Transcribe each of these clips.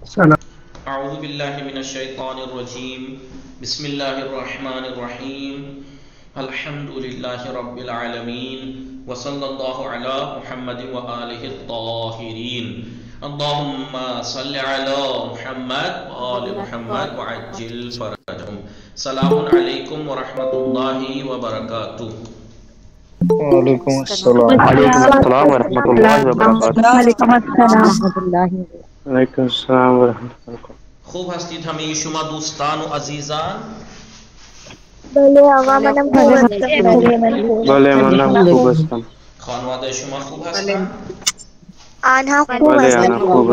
سلام اعوذ باللہ من الشیطان الرجیم بسم اللہ الرحمن الرحیم الحمد للہ رب العالمین وصلی اللہ علی محمد وآلہ الطاہرین اللہم صل علی محمد وآل محمد وعجل فرجہم. سلام علیکم ورحمۃ اللہ وبرکاتہ. وعلیکم السلام. وعلیکم السلام ورحمۃ اللہ وبرکاتہ. وعلیکم السلام ورحمۃ اللہ وبرکاتہ. وعلیکم السلام ورحمۃ اللہ. خوب هستید همه شما دوستان و عزیزان؟ بله آقا منم خوب هستم. بله منم خوب هستم. خانواده شما خوب هستند؟ آنها خوب بله هستند. انا خوب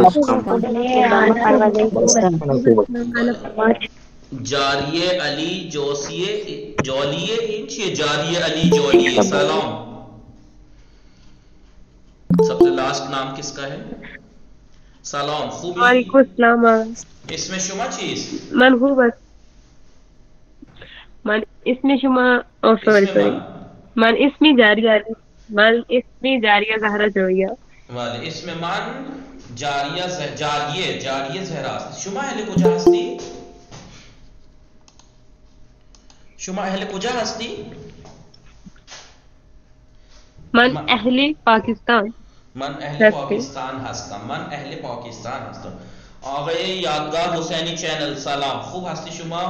هستم. جاریه علی جولیه این چیه؟ جاریه علی جولیه. سلام. سب سے لاسٹ نام کس کا ہے؟ سلام. خوبی؟ وعلیکم السلام. اسم شما چیست؟ من خوب است. من اسم شما سوری من اسمی جاریه زهرا جویا. بله اسم من جاریه زهرا است. شما اهل کجا هستی؟ شما اهل کجا هستی؟ من اهل پاکستان. من اهل پاکستان هستم. آقای یادگار حسینی چینل سلام. خوب هستی شما؟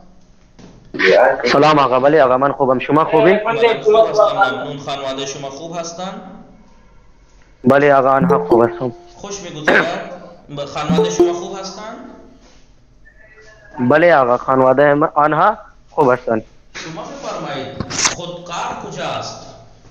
سلام آقا. بله آقا من خوبم. شما خوبی؟ من خوب هستم. ممنون. خانواده شما خوب هستن؟ بله آقا آنها خوب هستم. خوش میگذرد. خانواده شما خوب هستن؟ بله آقا خانواده آنها خوب هستند. شما بفرمایید خودکار کجاست؟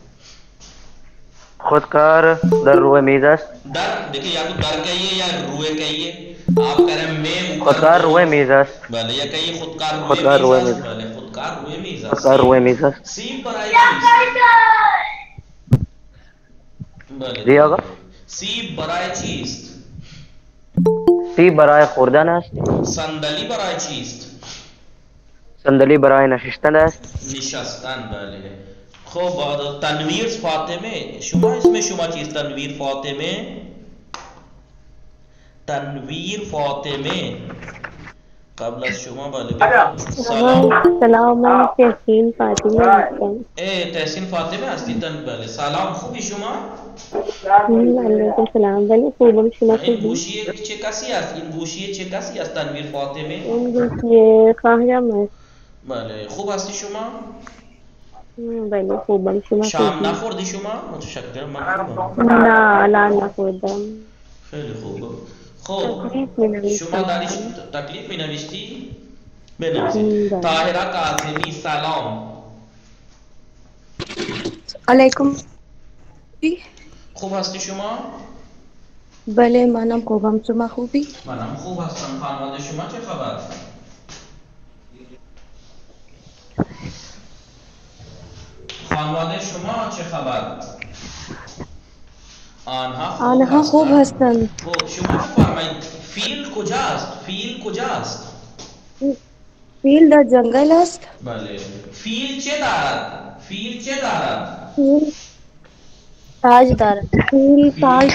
خودکار در روی میز است. در دیکھیں یا تو در کہیے یا روئے کہیے. آپ کریں میں خودکار روی میز است. بله یا کہیے خودکار خودکار روئے روی میز میز. است. بله خودکار روئے میز است. خودکار روی میز است. سیب برای چیست؟ بله جی آقا. سیب برای چیست؟ سیب برای خوردن است. صندلی برای چیست؟ صندلی برای نشستن است. نشستن. بله. خب تنویر فاطمه شما اسم شما چیست؟ تنویر فاطمه قبل از شما. بله سلام. سلام من تحسین فاطمه هستم. تحسین فاطمه هستی؟ بله سلام. خوبی شما؟ علیکم السلام. ولی خوبم. شما این خوبی؟ گوشیه چه کسی است؟ این گوشیه چه کسی است؟ تنویر فاطمه. این گوشی خواهرم است. بله خوب هستی شما؟ بله خوبم. شما شام خوبی؟ نخوردی شما؟ متشکرم. من خوبم. نه الان نخوردم. خیلی خوب. خب تکلیف می شما داری تکلیف می نوشتی؟ بنویسید. طاهره قاسمی سلام. علیکم. خوب هستی شما؟ بله منم خوبم. شما خوبی؟ منم خوب هستم. خانواده شما چه خبر؟ خانواده شما چه خبر؟ آنها خوب هستند. خب شما بفرمایید فیل کجاست؟ فیل در جنگل است. بله. فیل چه دارد؟ تاج دارد. فیل تاج.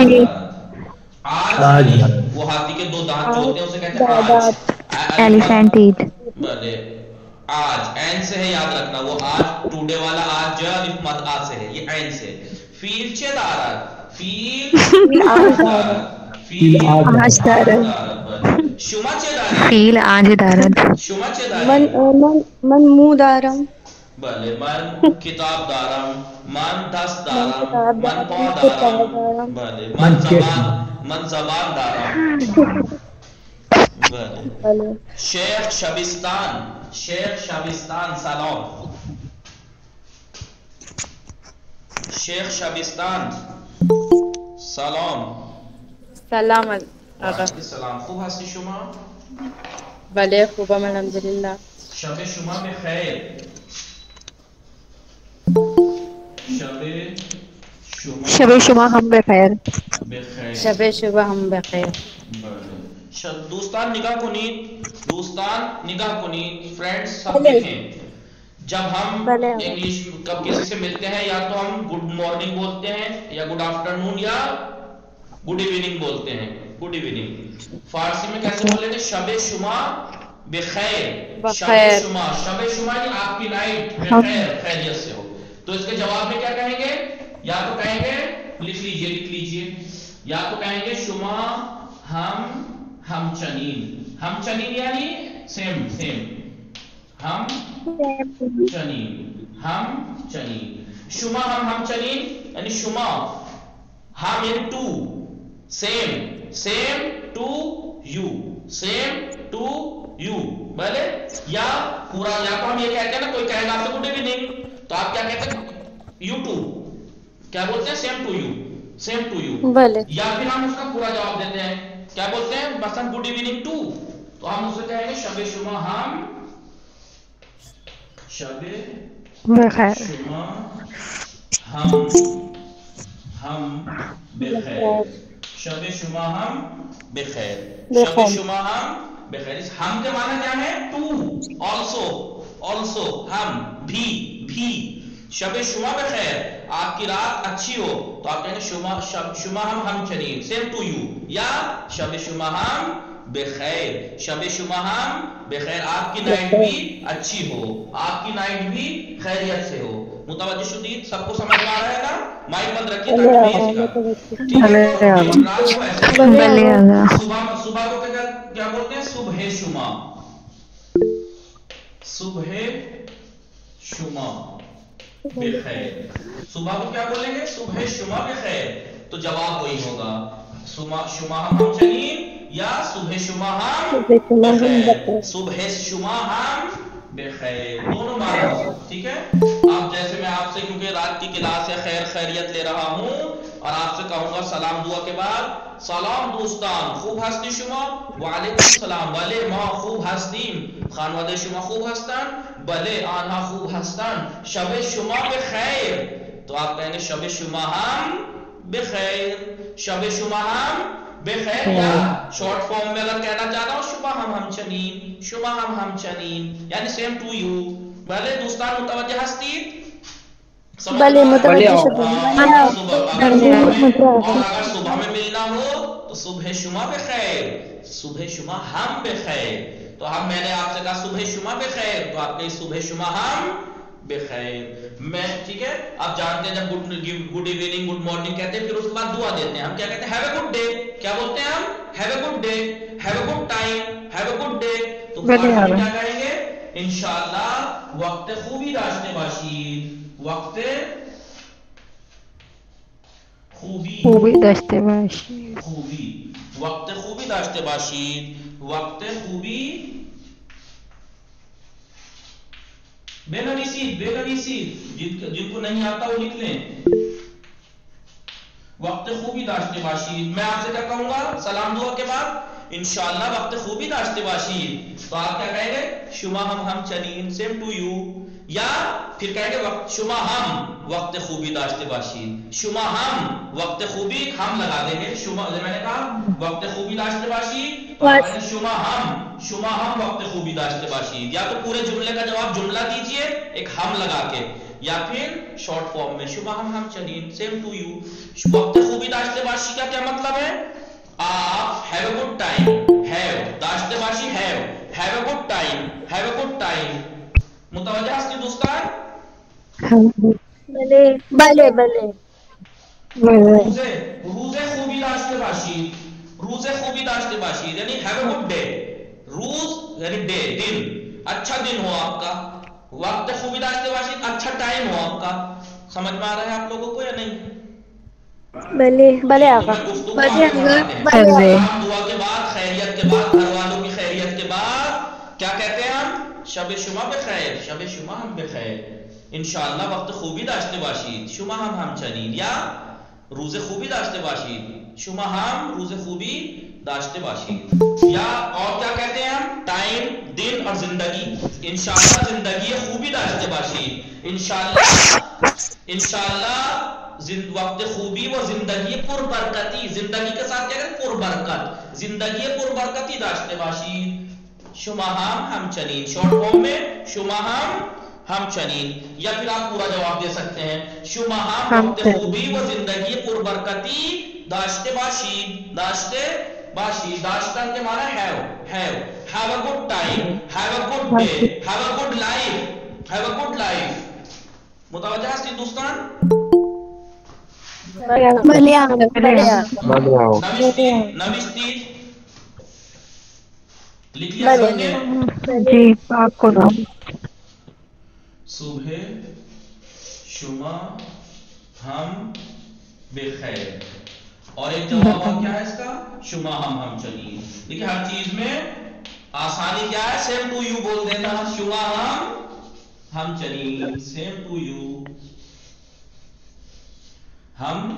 آج وہ ہاتھی کے دو دانت جو ہوتے ہیں اسے کہتے ہیں آج. ایلیفینٹیڈ. بلے آج عین سے ہے یاد رکھنا. وہ آج ٹوڈے والا آج جو ہے الف مد آ سے ہے. یہ عین سے. فیل چه دارد؟ فیل آج دارد. شما چه دارید؟ فیل آج دارد. شما چه دارید؟ من مو دارم. بله من کتاب دارم. من دست دارم. من پا دارم. بله من زبان دارم. بله. شیخ شبستان سلام. شیخ شبستان سلام. سلام آقا. سلام. خوب هستی شما؟ بله خوبم الحمدلله. شب شما بخیر. شب شما هم بخیر. شب شما هم بخیر. دوستان نگاہ کنید. فرینڈز سب دیکھیں. جب ہم انگلش کب کسی سے ملتے ہیں یا تو ہم گڈ مارننگ بولتے ہیں یا گڈ آفٹر نون یا گڈ ایوننگ بولتے ہیں. Good evening. फारसी में कैसे बोलेंगे? शबे शुमा बेखैर। बखैर। शबे शुमा, शबे शुमा यानी आपकी नाइट बेखैर, खैरियत से हो। तो इसके जवाब में क्या कहेंगे? या तो कहेंगे, लिख लीजिए, या तो कहेंगे शुमा हम चनीन। हम चनीन यानी सेम, हम चनीन। शुमा हम चनीन यानी शुमा हम इन टू, सेम टू यू, भले। या पूरा, या तो हम ये कहते हैं ना, कोई कहेगा आपसे गुड इवनिंग, तो आप क्या कहते हैं? यू टू, क्या बोलते हैं? Same to you. भले। या फिर हम उसका पूरा जवाब देते हैं, क्या बोलते हैं? मसलन गुड इवनिंग टू, तो हम उसे कहेंगे शबे शुमा बखैर। शुमा हम बेखैर। शबे शुमा हम बेखैर। शबे शुमा हम बेखैर। इस हम के माना क्या है? टू, ऑल्सो, हम भी। शबे शुमा बेखैर, आपकी रात अच्छी हो, तो आप कहेंगे शुमा हम चनीन, सेम टू यू। या शबे शुमा हम बेखैर, शबे शुमा हम बेखैर, आपकी नाइट भी अच्छी हो, आपकी नाइट भी खैरियत से हो। मुतवज्जो शुदीद, सबको समझ में आ रहा है ना? माइक बंद रखिए ताकि मैं ये सिखा। ठीक है, तो रात को ऐसे सुबह को क्या बोलते हैं? सुबह शुमा बेखैर। सुबह को क्या बोलेंगे? सुबह शुमा बेखैर। तो जवाब वही होगा, शुमा हम चनीन या सुबह शुमा हम बेखैर। सुबह शुमा हम बेखैर, दोनों माना हो। ठीक है, अब जैसे मैं आपसे, क्योंकि रात की क्लास है, खैरियत ले रहा हूं, और आपसे कहूंगा सलाम दुआ के बाद, सलाम दोस्तान, खूब हस्ती शुमा, वालेकुम सलाम, भले माँ खूब हस्तीम, खानवादे शुमा खूब हस्तान, भले आन्हा खूब हस्तान, शबे शुमा बेखैर। तो आप कहेंगे शबे शुमा हम बेखैर, शबे शुमा हम बेखैर। या शॉर्ट फॉर्म में अगर कहना चाह रहा हूं, शुमा हम चनीन, यानी सेम टू यू। भले दोस्तान, मुतवज्जो हस्ती, भले मुतवज्जो शुदीद। और अगर सुबह में मिलना हो तो सुबह शुमा बेखैर, सुबह शुमा हम बेखैर। तो हम, मैंने आपसे कहा सुबह शुमा बेखैर, तो आप कहिए सुबह शुमा हम बेखैर। मैं, ठीक है, आप जानते हैं जब गुड इवनिंग, गुड मॉर्निंग कहते हैं, फिर उसके बाद दुआ देते हैं। हम क्या कहते हैं? Have a good day. क्या बोलते हैं हम? Have a good day, have a good time, have a good day. तो क्या कहेंगे? इंशाअल्लाह वक्त खूबी दाश्ते बाशी, वक्त खूबी दाश्ते बाशी, वक्त खूबी बेनवीसी, जिनको नहीं आता वो लिख लें, वक्त खूबी दाश्ते बाशी। मैं आपसे क्या कहूंगा सलाम दुआ के बाद? इंशाअल्लाह वक्त खूबी दाश्ते बाशी। तो आप क्या कहेंगे? शुमा हम चनीन, सेम टू यू। या फिर कहेंगे शुमा हम वक्त खूबी दाश्ते बाशी, शुमा हम वक्त खूबी, हम लगा देंगे शुमा, मैंने कहा वक्त खूबी दाश्ते बाशी, तो शुमा हम वक्त खूबी दाश्ते बाशी। या तो पूरे जुमले का जवाब जुमला दीजिए एक हम लगा के, या फिर शॉर्ट फॉर्म में शुमा हम चनीन, सेम टू यू। वक्त खूबी दाश्ते बाशी का क्या मतलब है? आप have a good time, have दाश्ते बाशी have a good time, have a good time. मुतवज्जो हस्ती दोस्तान? भले। रूज़े खूबी दाश्ते बाशी यानी हैव अ गुड डे। रूज यानी डे, दिन, अच्छा दिन हो आपका। वक्त खूबी दाश्ते बाशी, अच्छा टाइम हो आपका। समझ में आ रहा है आप लोगों को या नहीं? भले आगा। सलाम दुआ के बाद, खैरियत के बाद, घर वालों की खैरियत के बाद क्या कहते हैं हम? शबे शुमा बेखैर, शबे शुमा हम बेखैर, इंशाअल्लाह वक्त खूबी दाश्ते बाशीद, शुमा हम चनीन, या रूज़े खूबी दाश्ते बाशीद, शुमा हम रूज़े खूबी दाश्ते बाशीद। या और क्या कहते हैं हम? टाइम, दिन और जिंदगी। इंशाअल्लाह जिंदगी खूबी दाश्ते बाशीद, इंशाअल्लाह वक्त खूबी व जिंदगी पुरबरकती, जिंदगी के साथ क्या कहते? पुरबरकत, जिंदगी पुरबरकती दाश्ते बाशीद, शुमा हम चनीन। शॉर्ट फॉर्म में शुमा हम चनीन, या फिर आप पूरा जवाब दे सकते हैं शुमा हम वक्त खूबी व जिंदगी पुरबरकती दाश्ते बाशीद, दाश्ते باشی داشتن کے معنی have a good time, have a good day, have a good life. متوجہ ہستی دوستان؟ نوشتی لکھ لیا سب نے؟ جی آپ کو نام صبح شما ہم بخیر. اور ایک جواب اور کیا ہے اس کا؟ شما ہم چلیے. دیکھیں ہر چیز میں آسانی کیا ہے؟ سیم ٹو یو بول دینا. شما ہم چلیے. سیم ٹو یو ہم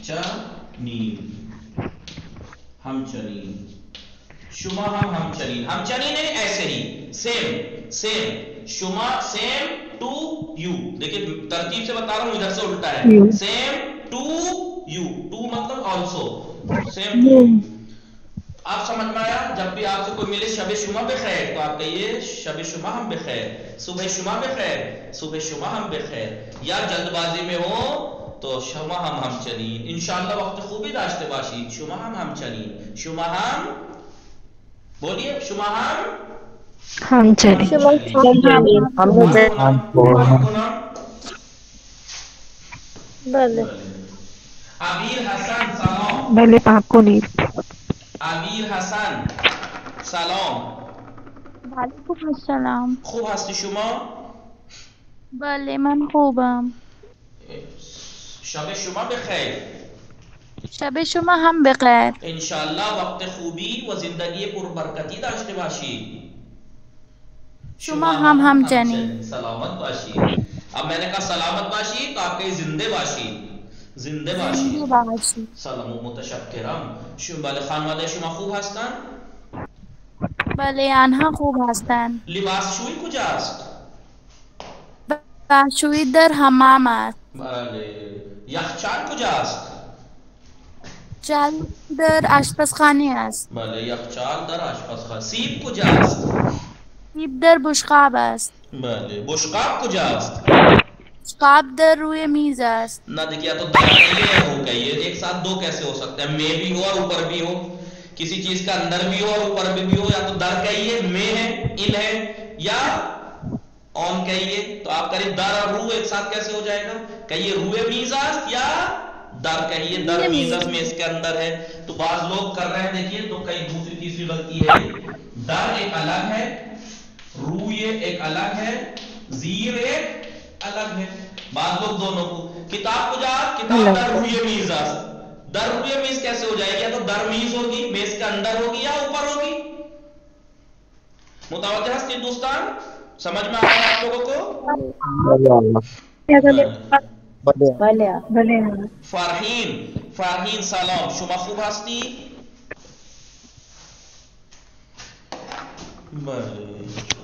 چلیے. شما ہم چلیے. ہم چلیے نہیں ایسے ہی سیم. شما سیم ٹو یو. دیکھیں ترتیب سے بتا رہا ہوں, ادھر سے الٹا ہے. Same to you. ٹو مطلب آلسو. Same to you. آپ سمجھ میں آیا؟ جب بھی آپ سے کوئی ملے شب شما بخیر تو آپ کہیے شب شما ہم بخیر. صبح شما بخیر, صبح شما ہم بخیر. یا جلد بازی میں ہو تو شما ہم چلیے. انشاءاللہ وقت خوبی داشته باشید. شما ہم چلیے. شما ہم بولیے. شما ہم چلیے. عبیر حسن سلام. بھلے آپ کو نیند. عبیر حسن سلام. وعلیکم السلام. خوب هستی شما؟ بله من خوبم. شب شما بخیر. شب شما هم بخیر. انشاءاللہ وقت خوبی و زندگی پربرکتی داشته باشید. شما هم همچنین. سلامت باشید. اب میں نے کہا سلامت باشید تو آپ کہیں زندے باشید. زنده باشید. سلام و متشکرم. بله خانواده شما خوب هستند؟ بله آنها خوب هستند. لباسشویی کجاست؟ لباسشویی در حمام است. بله. یخچال کجاست؟ یخچال در آشپزخانه است. بله یخچال در آشپزخانه. سیب کجاست؟ سیب در بشقاب است. بله. بشقاب کجاست؟ بشقاب در روی میز است. نہ دیکھیے تو در کہیے ہو کہیے ایک ساتھ دو کیسے ہو سکتے ہیں؟ میں بھی ہو اور اوپر بھی ہو. کسی چیز کا اندر بھی ہو اور اوپر بھی ہو. یا تو در کہیے میں ہے ان ہے یا آن کہیے. تو آپ کہیے در اور رو ایک ساتھ کیسے ہو جائے گا؟ کہیے روئے میزاست یا در کہیے در میزاست میں اس کے اندر ہے. تو بعض لوگ کر رہے ہیں دیکھیے تو کئی دوسری تیسری غلطی ہے. در ایک الگ ہے, روئے ایک الگ ہے, زیر ایک الگ ہے. بعض لوگ دونوں کو. کتاب کو جا کتاب در روئے میزاست. در روئے میز کیسے ہو جائے گی؟ یا تو در میز ہوگی میز کے اندر ہوگی یا اوپر ہوگی. متوجہ ہستی دوستان؟ سمجھ میں آ رہا ہے آپ لوگوں کو؟ فرحین سلام. شما خوب هستی؟ بله.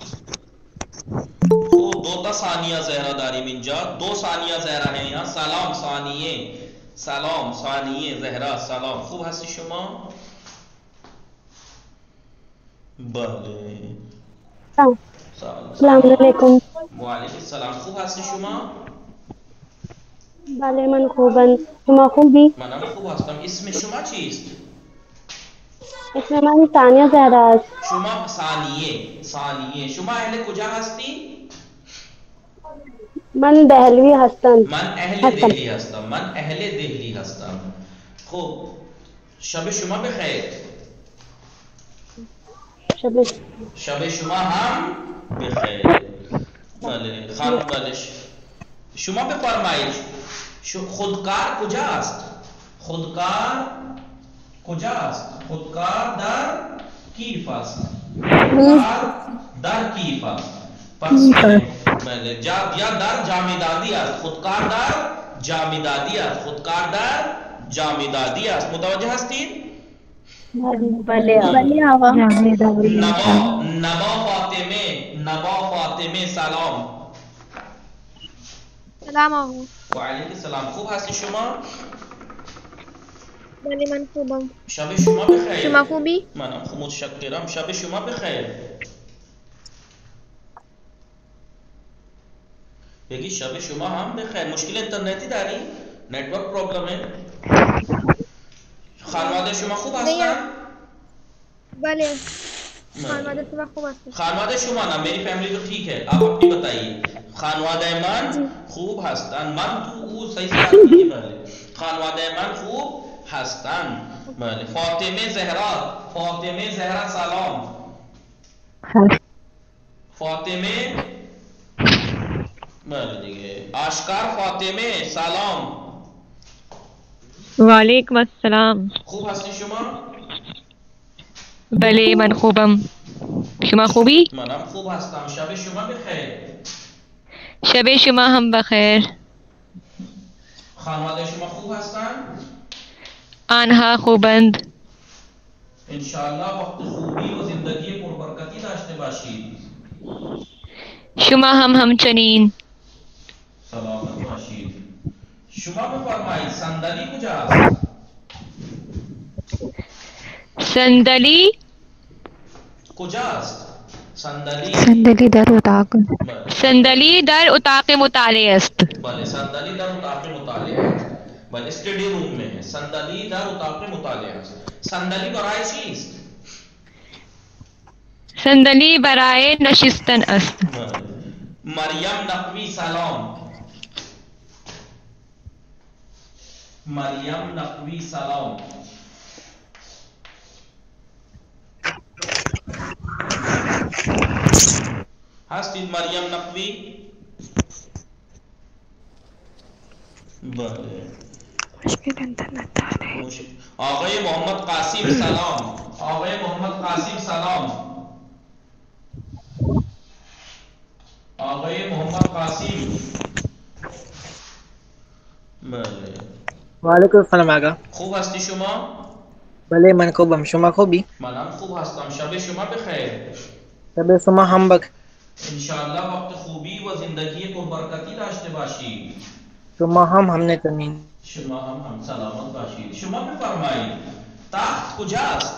خوب. دو تا ثانیه زهرا داریم اینجا. دو ثانیه زهرا ہے یہاں. سلام ثانیه. سلام ثانیه زهرا سلام. خوب هستی شما؟ بله. السلام علیکم. وعلیکم السلام. خوب هستی شما؟ بله من خوبم. شما خوبی؟ منم خوب هستم. اسم شما چیست؟ اسم من ثانیه زهرا است. شما ثانیه. شما اهل کجا هستی؟ من دهلوی هستم. من اهل دهلی هستم. خوب. شب شما بخیر. شب شما هم بخیر. بله. خانم بله. شما بفرمایید خودکار کجاست؟ خودکار کجاست؟ خودکار در کیف است. در کیف است. پس بله یا در جامدادی است. خودکار در جامدادی است. خودکار در جامدادی است. متوجه هستید؟ بله آقا. نبا فاطمه سلام. سلام آقا. وعلیکم السلام. خوب هستی شما؟ بله من خوبم. شب شما بخیر. شما خوبی؟ منم خوب متشکرم. شب شما بخیر. بگی شب شما هم بخیر. مشکل اینترنتی داری؟ نتورک پرابلم ہے؟ خانواده شما خوب هستن؟ بله خانواده شما خوب است. خانواده شما نه، میری فیملی تو ٹھیک ہے، آپ اپنی بتائیے. خانواده من خوب هستند. من تو او صحیح سے یاد کیجیے. بله خانواده من خوب هستند. بله فاطمه زهرا سلام. فاطمه بله دیگه آشکار فاطمه سلام. وعلیکم السلام. خوب هستی شما؟ بله من خوبم. شما خوبی؟ منم خوب هستم. شب شما بخیر. شب شما هم بخیر. خانواده شما خوب هستند؟ آنها خوبند. انشاءالله وقت خوبی و زندگی پربرکتی داشته باشید. شما هم همچنین. سلامت باشید. شما بفرمایید صندلی کجاست؟ صندلی کجاست؟ صندلی در اتاق. صندلی در اتاق مطالعه است. بله صندلی در اتاق مطالعه است. بله اسٹڈی روم میں ہے. صندلی در اتاق مطالعه است. صندلی برای چیست؟ صندلی برای نشستن است. مریم نقوی سلام. مریم نقوی سلام. هستید مریم نقوی؟ بله مشکل اینترنت داره. آقای محمد قاسم سلام. آقای محمد قاسم سلام. آقای محمد قاسم. بله وعلیکم السلام آقا. خوب هستی شما؟ بله من خوبم. شما خوبی؟ منم خوب هستم. شب شما بخیر. شب شما هم بخیر. انشاءالله وقت خوبی و زندگی پربرکتی داشته باشید. شما هم همچنین. شما هم سلامت باشید. شما بفرمایید تخت کجاست؟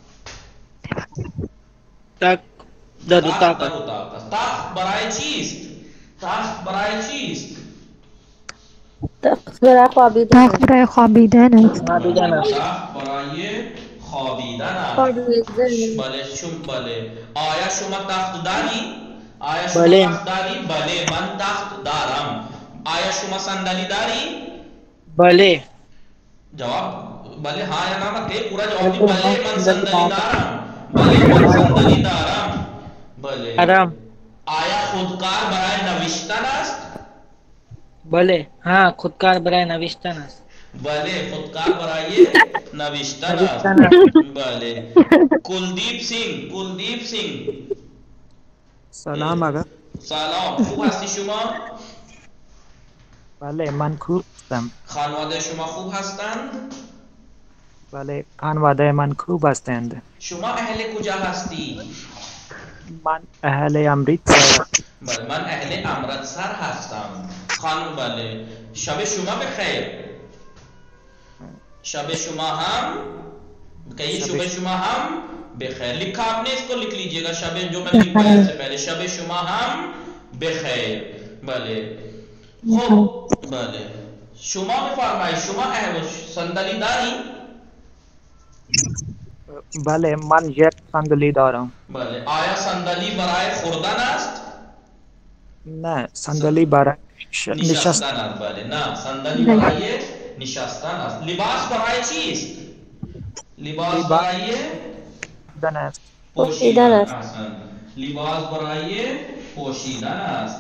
تخت در اتاق. تخت برای چیست؟ تخت برای چیست؟ تخت برای خوابیدن است. تخت برای خوابیدن است. تخت برای خوابیدن است. بله بله. آیا شما تخت داری؟ آیا شما تخت داری؟ بله من تخت دارم. آیا شما صندلی داری؟ بله. جواب بله ها یا نه که پورا جواب دی. بله من صندلی دارم. بله من صندلی دارم. بله. آیا خودکار برای نوشتن است؟ بله ها خودکار برای نوشتن است. بله خودکار برای نوشتن است. بله کلدیپ سنگھ سلام آقا. سلام. خوب هستی شما؟ بله من خوب هستم. خانواده شما خوب هستند؟ بله خانواده من خوب هستند. شما اهل کجا هستی؟ من اهل امریتسر. بله من اهل امرتسر هستم. خانم بله شب شما بخیر. شب شما هم کہیے شب شما هم بخیر. لکھا آپ نے اس کو لکھ لیجئے گا. شب جو میں لکھوایا اس سے پہلے شب شما هم بخیر. بله خوب بله شما بفرمایید شما صندلی داری؟ بله من یک صندلی دارم. بله آیا صندلی برای خوردن است؟ نه صندلی برای نشستن است. بله نه صندلی برای نشستن است. لباس برای چیست؟ لباس برای پوشیدن است. پوشیدن است. لباس برای پوشیدن است.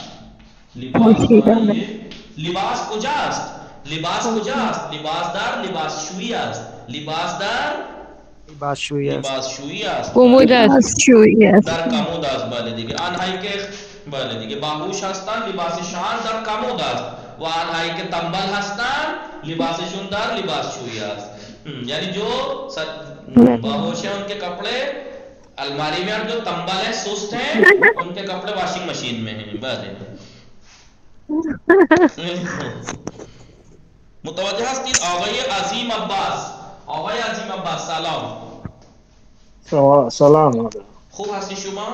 لباس کجاست؟ لباس کجاست؟ لباس در لباس شویی است. لباس در لباس شویی است. لباس شویی است. کمود است. شویی است. در کمود است. بله دیگه آنهایی که بله دیگه باهوش هستند لباسشان در کمود است و آنهایی که تنبل هستند لباسشون در لباس شویی است. یعنی جو باهوش ہیں ان کے کپڑے الماری میں اور جو تنبل ہیں سست ہیں ان کے کپڑے واشنگ مشین میں ہیں. بله متوجه هستید؟ آقای عظیم عباس. آقای عظیم عباس سلام. سلام. خوب هستی شما؟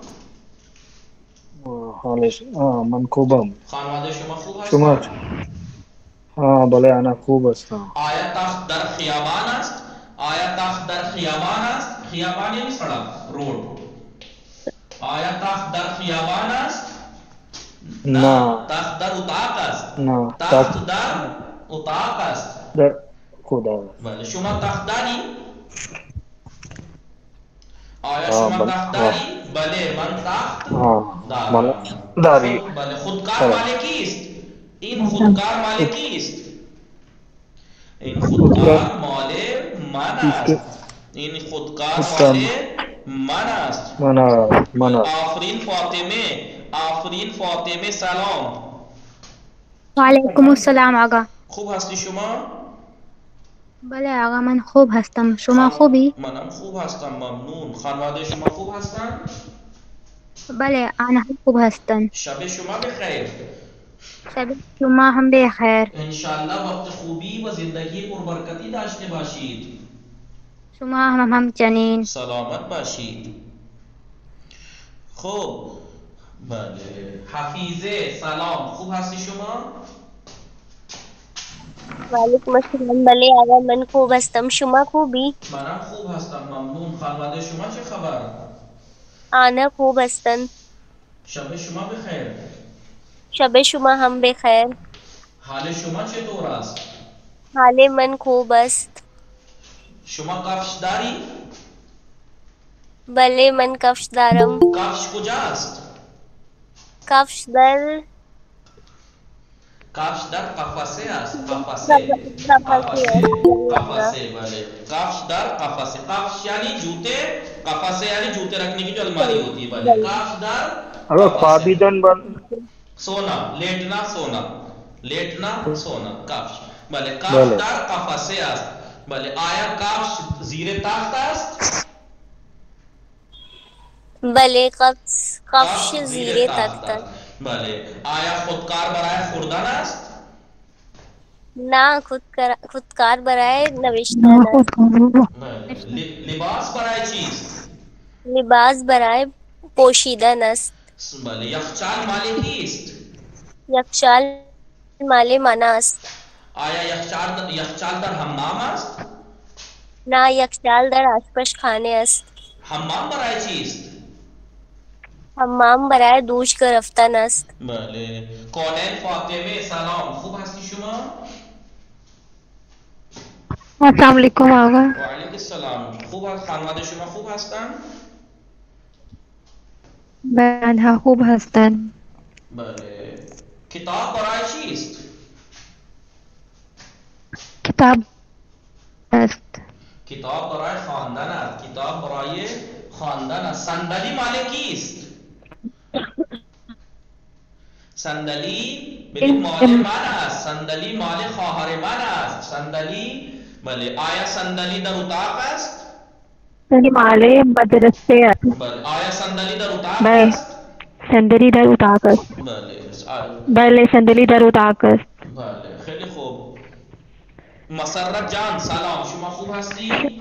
من خوبم. خانواده شما خوب هستند؟ ها بله انا خوب هستم. آیا تخت در خیابان است؟ آیا تخت در خیابان است؟ خیابان یعنی سڑک روڈ. آیا تخت در خیابان است؟ نه. تخت در اتاق است. نه. تخت در اتاق است. در خدا. بله. شما تخت داری؟ آیا شما تخت داری؟ بله من تخت دارم. داری. بله. خودکار مال کیست؟ این خودکار مال کیست؟ این خودکار مال من است. این خودکار مال من است. من. آفرین فاطمه. آفرین فاطمه سلام. وعلیکم السلام آقا. خوب هستی شما؟ بله آقا من خوب هستم. شما خوبی؟ منم خوب هستم ممنون. خانواده شما خوب هستن؟ بله آنها خوب هستند. شب شما بخیر. شب شما هم بخیر. انشالله وقت خوبی و زندگی پربرکتی داشته باشید. شما هم همچنین. سلامت باشید. خب بله. حفیظه سلام. خوب هستی شما؟ وعلیکم السلام. بله آقا من خوب هستم. شما خوبی؟ منم خوب هستم ممنون. خانواده شما چه خبر؟ آنها خوب هستند. شب شما بخیر. شب شما هم بخیر. حال شما چطور است؟ حال من خوب است. شما کفش داری؟ بله من کفش دارم. کفش کجاست؟ کفش در قفسه است. قفسه بله. کفش در قفسه. کفش یعنی جوتے. قفسه یعنی جوتے رکھنے کی جو الماری ہوتی ہے. بله. کفش در خوابیدن سونا. لیٹنا سونا. لیٹنا سونا. کفش. بله. کفش در قفسه است. بله. آیا کفش زیر تخت است؟ بله کفش زیر تخت است. بله. آیا خودکار برای خوردن است؟ نه خودکار برای نوشتن است. لباس برای چیست؟ لباس برای پوشیدن است. بله. یخچال مال کیست؟ یخچال مال من است. آیا یخچال در حمام است؟ نه یخچال در آشپزخانه است. حمام برای چیست؟ حمام برای دوش گرفتن است. بله. کونین فاطمه سلام. خوب هستی شما؟ السلام علیکم آقا. و علیکم السلام. خوب هست؟ خانواده شما خوب هستن؟ آنها خوب هستند. بله. کتاب برای چیست؟ کتاب است. کتاب برای خواندن است. کتاب برای خواندن است. صندلی مال کیست؟ صندلی ببین مال من است. صندلی مال خواهر من است. صندلی بله. آیا صندلی در اتاق است؟ مال مدرسه است. بله. آیا صندلی در اتاق بله. است؟ صندلی در اتاق است. بله. بله صندلی در اتاق است. بله. خیلی خوب. مسرت جان سلام. شما خوب هستی؟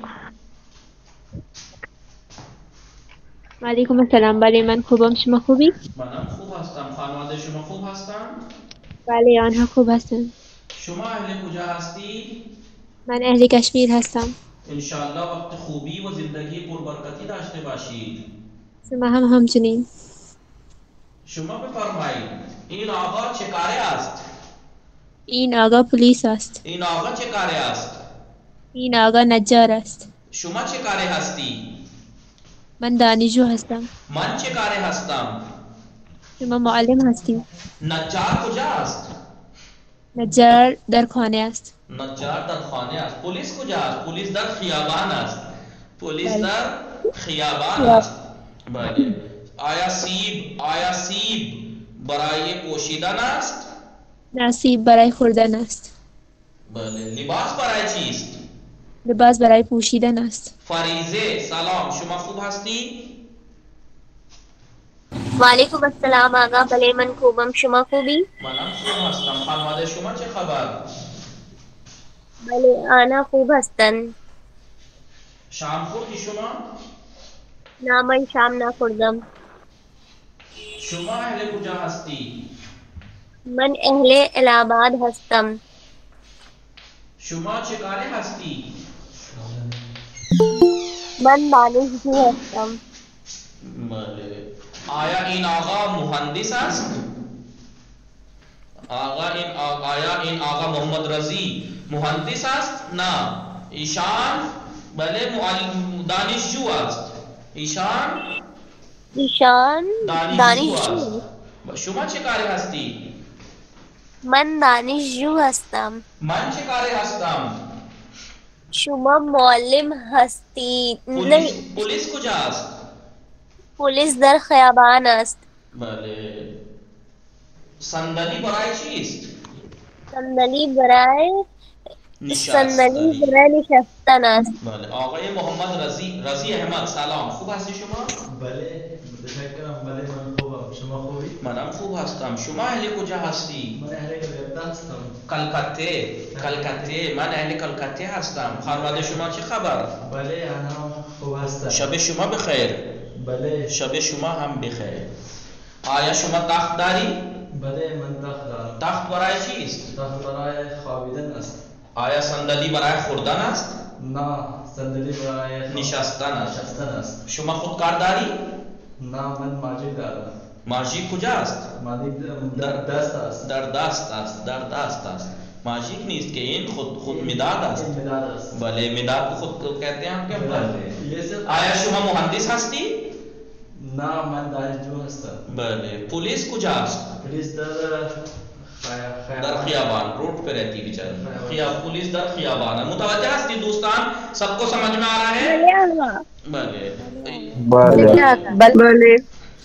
وعلیکم السلام. بله من خوبم. شما خوبی؟ منم خوب هستم. خانواده شما خوب هستن؟ بله آنها خوب هستند. شما اهل کجا هستی؟ من اهل کشمیر هستم. انشالله وقت خوبی و زندگی پربرکتی داشته باشید. شما هم همچنین. شما بفرمایید این آقا چه کاره است؟ این آقا پلیس است. این آقا چه کاره است؟ این آقا نجار است. شما چه کاره هستی؟ من دانشجو هستم. من چه کاره هستم؟ شما معلم هستی. نجار کجاست؟ نجار در خانه است. نجار در خانه است. پلیس کجاست؟ پلیس در خیابان است. پلیس در خیابان است. بله. آیا سیب برای پوشیدن است؟ نه سیب برای خوردن است. بله. لباس برای چیست؟ لباس برای پوشیدن است. فریزه سلام. شما خوب هستی؟ وعلیکم السلام آقا. بله من خوبم. شما خوبی؟ منم خوب هستم. خانواده شما چه خبر؟ بله آنها خوب هستند. شام خوردی شما؟ نه من شام نخوردم. شما اهل کجا هستی؟ من اهل اله‌آباد هستم. شما چه کاره هستی؟ من دانشجو هستم. بله. آیا این آقا مهندس است؟ آیا این آقا محمد رضی مهندس است؟ نه. ایشان بله دانشجو است. ایشان دانشجو. شما چه کاری هستی؟ من دانشجو هستم. من چه کاری هستم؟ شما معلم هستید. پلیس کجاست؟ پلیس در خیابان است. بله. صندلی برای چیست؟ صندلی برای نشستن است. بله. آقای محمد رضی احمد سلام، خوب هستی شما؟ بله متشکرم. بله من خوبم. شما خوبی؟ منم خوب هستم. شما اهل کجا هستی؟ من اهل کلکته هستم. کلکته. من اهل کلکته هستم. خانواده شما چه خبر؟ بله انا خوب هستم. شب شما بخیر. بله شب شما هم بخیر. آیا شما تخت داری؟ بله من تخت دارم. تخت برای چیست؟ تخت برای خوابیدن است. آیا صندلی برای خوردن است؟ نه صندلی برای نشستن است. شما خود کار داری؟ نه من ماجیک دارم. ماجیک کجاست؟ ماجیک در دست است. در دست است. ماجیک نیست که این خود مداد است. بله مداد کو خود کہتے ہیں آپ کے. آیا شما مهندس هستی؟ نه من دانشجو هستم. بله. پلیس کجاست؟ پلیس در خیابان روڈ پہ رہتی بیچارہ. پولیس در خیابان ہے. متوجہ ہستی دوستان؟ سب کو سمجھ میں آ رہا ہے؟ بلے.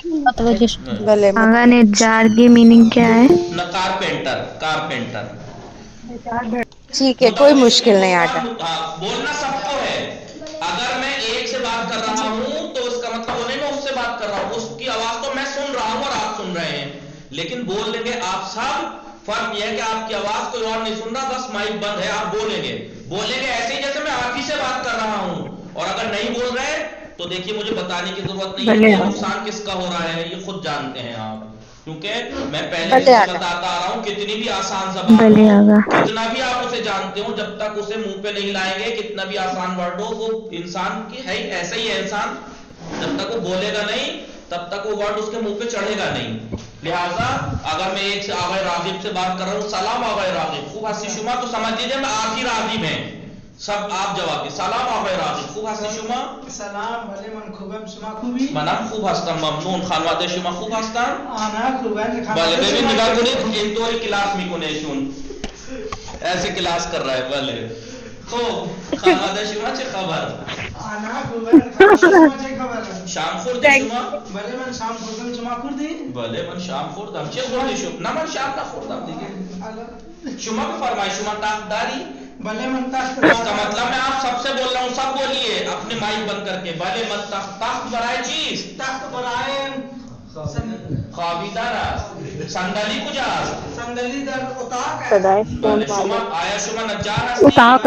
آغا نے جار کی میننگ کیا ہے؟ کارپینٹر. ٹھیک ہے کوئی مشکل نہیں آتا. بولنا سب کو ہے. اگر میں ایک سے بات کر رہا ہوں تو اس کا مطلب وہ نہیں میں اس سے بات کر رہا ہوں. اس کی آواز تو میں سن رہا ہوں اور آپ سن رہے ہیں، لیکن بول لیں گے آپ سب. فرق یہ ہے کہ آپ کی آواز کوئی اور نہیں سن رہا، بس مائک بند ہے. آپ بولیں گے ایسے ہی جیسے میں آپ ہی سے بات کر رہا ہوں. اور اگر نہیں بول رہے تو دیکھیے مجھے بتانے کی ضرورت نہیں ہے کہ نقصان کس کا ہو رہا ہے، یہ خود جانتے ہیں آپ. کیونکہ میں پہلے سے بتاتا آ رہا ہوں کتنی بھی آسان زبان ہو، کتنا بھی آپ اسے جانتے ہو، جب تک اسے منہ پہ نہیں لائیں گے کتنا بھی آسان ورڈ ہو، وہ انسان کی ہے ایسا ہی ہے. انسان جب تک وہ بولے گا نہیں تب تک وہ ورڈ اس کے منہ پہ چڑھے گا نہیں. لہٰذا اگر میں ایک سے آغا راغب سے بات کر رہا ہوں، سلام آغا راغب خوب ہستی شما، تو سمجھ لیجیے میں آپ ہی راغب ہیں. سب آپ جواب دیں. سلام آغا راغب خوب ہستی شما. سلام بله من خوبم. شما خوبی؟ منم خوب هستم ممنون. خانواده شما خوب هستن؟ آنا خوبن. بله ببین نگاه کنید اینطوری کلاس میکنه ایشون، ایسے کلاس کر رہا ہے. بله خب خانواده شما چه خبر؟ آنا خوبن. شما چه خبر؟ شام خوردی شما؟ بله من شام خوردم. شما خوردی؟ بله من شام خوردم. چه خوردی شما؟ نه من شام نخوردم دیگه. شما بفرمایید شما تخت داری؟ بله من تخت. اس کا مطلب میں آپ سب سے بول رہا ہوں، سب بولیے اپنے مائک بند کر کے. بله من تخت برای چیست؟ تخت برای خوابیدن است. صندلی کجاست؟ صندلی در اتاق است. بله شما آیا شما نجار هستی؟ اتاق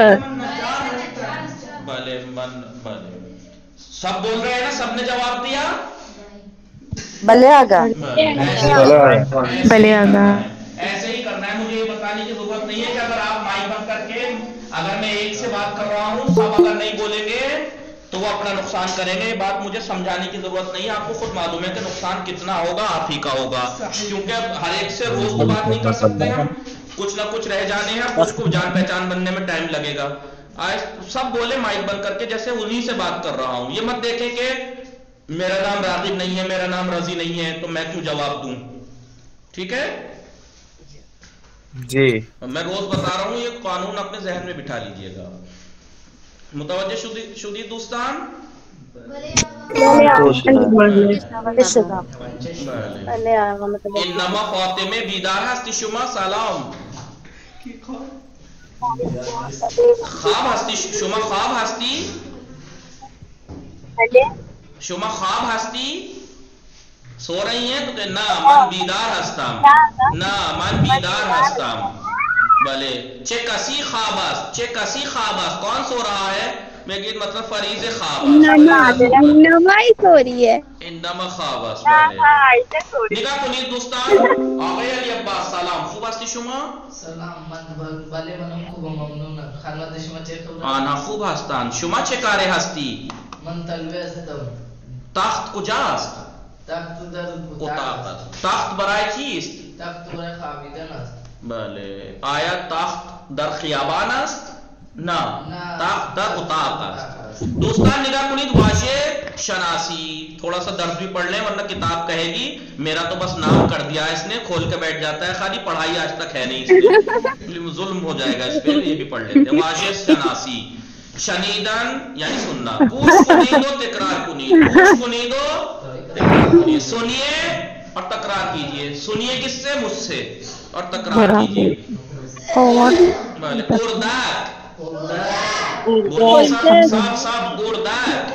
بله من بله. سب بول رہے ہیں نا؟ سب نے جواب دیا؟ بلے آگا. بلے آگا. ایسے ہی کرنا ہے. مجھے یہ بتانے کی ضرورت نہیں ہے کہ اگر آپ مائک بند کر کے اگر میں ایک سے بات کر رہا ہوں سب اگر نہیں بولیں گے تو وہ اپنا نقصان کریں گے. یہ بات مجھے سمجھانے کی ضرورت نہیں ہے. آپ کو خود معلوم ہے کہ نقصان کتنا ہوگا، آپ ہی کا ہوگا. کیونکہ ہر ایک سے روز تو بات نہیں کر سکتے ہم، کچھ نہ کچھ رہ جانے ہیں، کچھ کو جان پہچان بننے میں ٹائم لگے گا. سب بولے مائک بند کر کے جیسے انہی سے بات کر رہا ہوں. یہ مت دیکھیں کہ میرا نام راغب نہیں ہے، میرا نام رضی نہیں ہے تو میں کیوں جواب دوں. ٹھیک ہے جی. میں روز بتا رہا ہوں، یہ قانون اپنے ذہن میں بٹھا لیجئے گا. متوجہ شدید دوستان؟ انما فاطمه بیدار هستی شما؟ سلام. خواب هستی شما؟ خواب هستی شما؟ خواب هستی؟ سو رہی ہیں تو کہ نا من بیدار هستم. نا من بیدار هستم. بله چه کسی خواب است؟ چه کسی خواب است؟ کون سو رہا ہے؟ میگید مطلب فریض خواب است. نمائی سو رہی ہے. انما خواب است. بله نگاه کنید دوستان. آقای علی عباس سلام، خوب هستی شما؟ سلام من بله منم خوبم ممنونم. خانواده شما چه خبر؟ آنها خوب هستند. شما چه کاره هستی؟ من تلویستم تخت کجاست؟ تخت در اتاقت. تخت برای چیست؟ تخت برای خوابیدن است. بله. آیا تخت در خیابان است؟ نه، تخت در اتاق است. دوستان نگاہ کنید، واژے شناسی تھوڑا سا درس بھی پڑھ لیں ورنہ کتاب کہے گی میرا تو بس نام کر دیا اس نے، کھول کے بیٹھ جاتا ہے، خالی پڑھائی آج تک ہے نہیں اس پہ، ظلم ہو جائے گا اس پہ. یہ بھی پڑھ لیتے ہیں. واژے شناسی، شنیدن یعنی سننا، گوش کنیدو تکرار کنید، گوش کنیدو تکرار کنید. سنیے اور تکرار کیجئے. سنیے کس سے؟ مجھ سے، اور تکرار کیجئے. بله. اردک. صاحب صاحب اردک.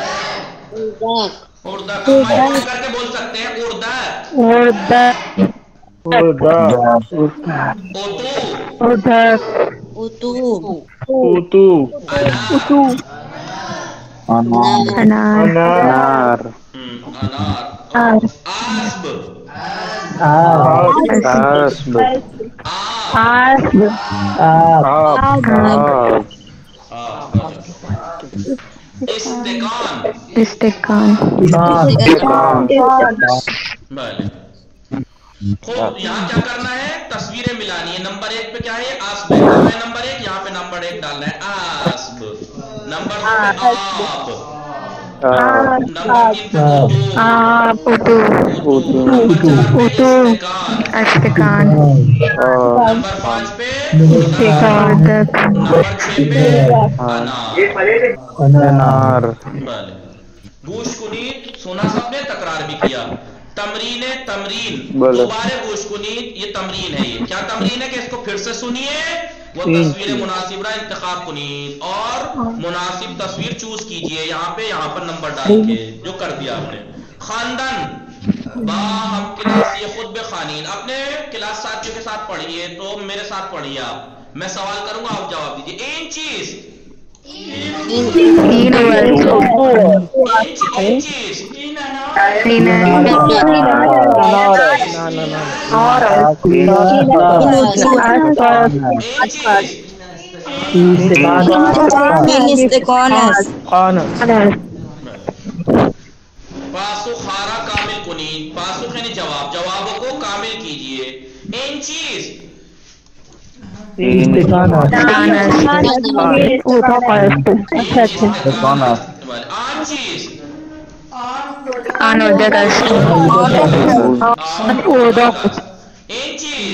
اردک مائک کر کے بول سکتے ہیں. اردک. انار. آسب. استقان. بله. خوب، یہاں کیا کرنا ہے؟ تصویریں ملانی ہے. نمبر 1 پہ کیا ہے؟ آسب. نمبر 1 یہاں پہ نمبر 1 ڈالنا ہے. آسب. نمبر 2 پہ آب. نمبر 3 پہ استقان. نمبر 5 پہ نمبر 6 پہ انار. گوش کنید، سنا سب نے، تکرار بھی کیا. تمرین تمرین، دوبارہ گوش کنید. یہ تمرین ہے. یہ کیا تمرین ہے کہ اس کو پھر سے سنیے. وہ تصویر مناسب را انتخاب کنید اور مناسب تصویر چوز کیجئے. یہاں پر نمبر ڈال کے جو کر دیا آپ نے. خاندان با ہم کلاس، یہ خود بے خانین. اپنے کلاس ساتھیوں کے ساتھ پڑھیے، تو میرے ساتھ پڑھیے آپ. میں سوال کروں گا، آپ جواب دیجئے. این چیز. پاسو خارا کامل کنید. پاسو یعنی جواب، جوابوں کو کامل کیجئے. این چیز. آن چیز. این چیز.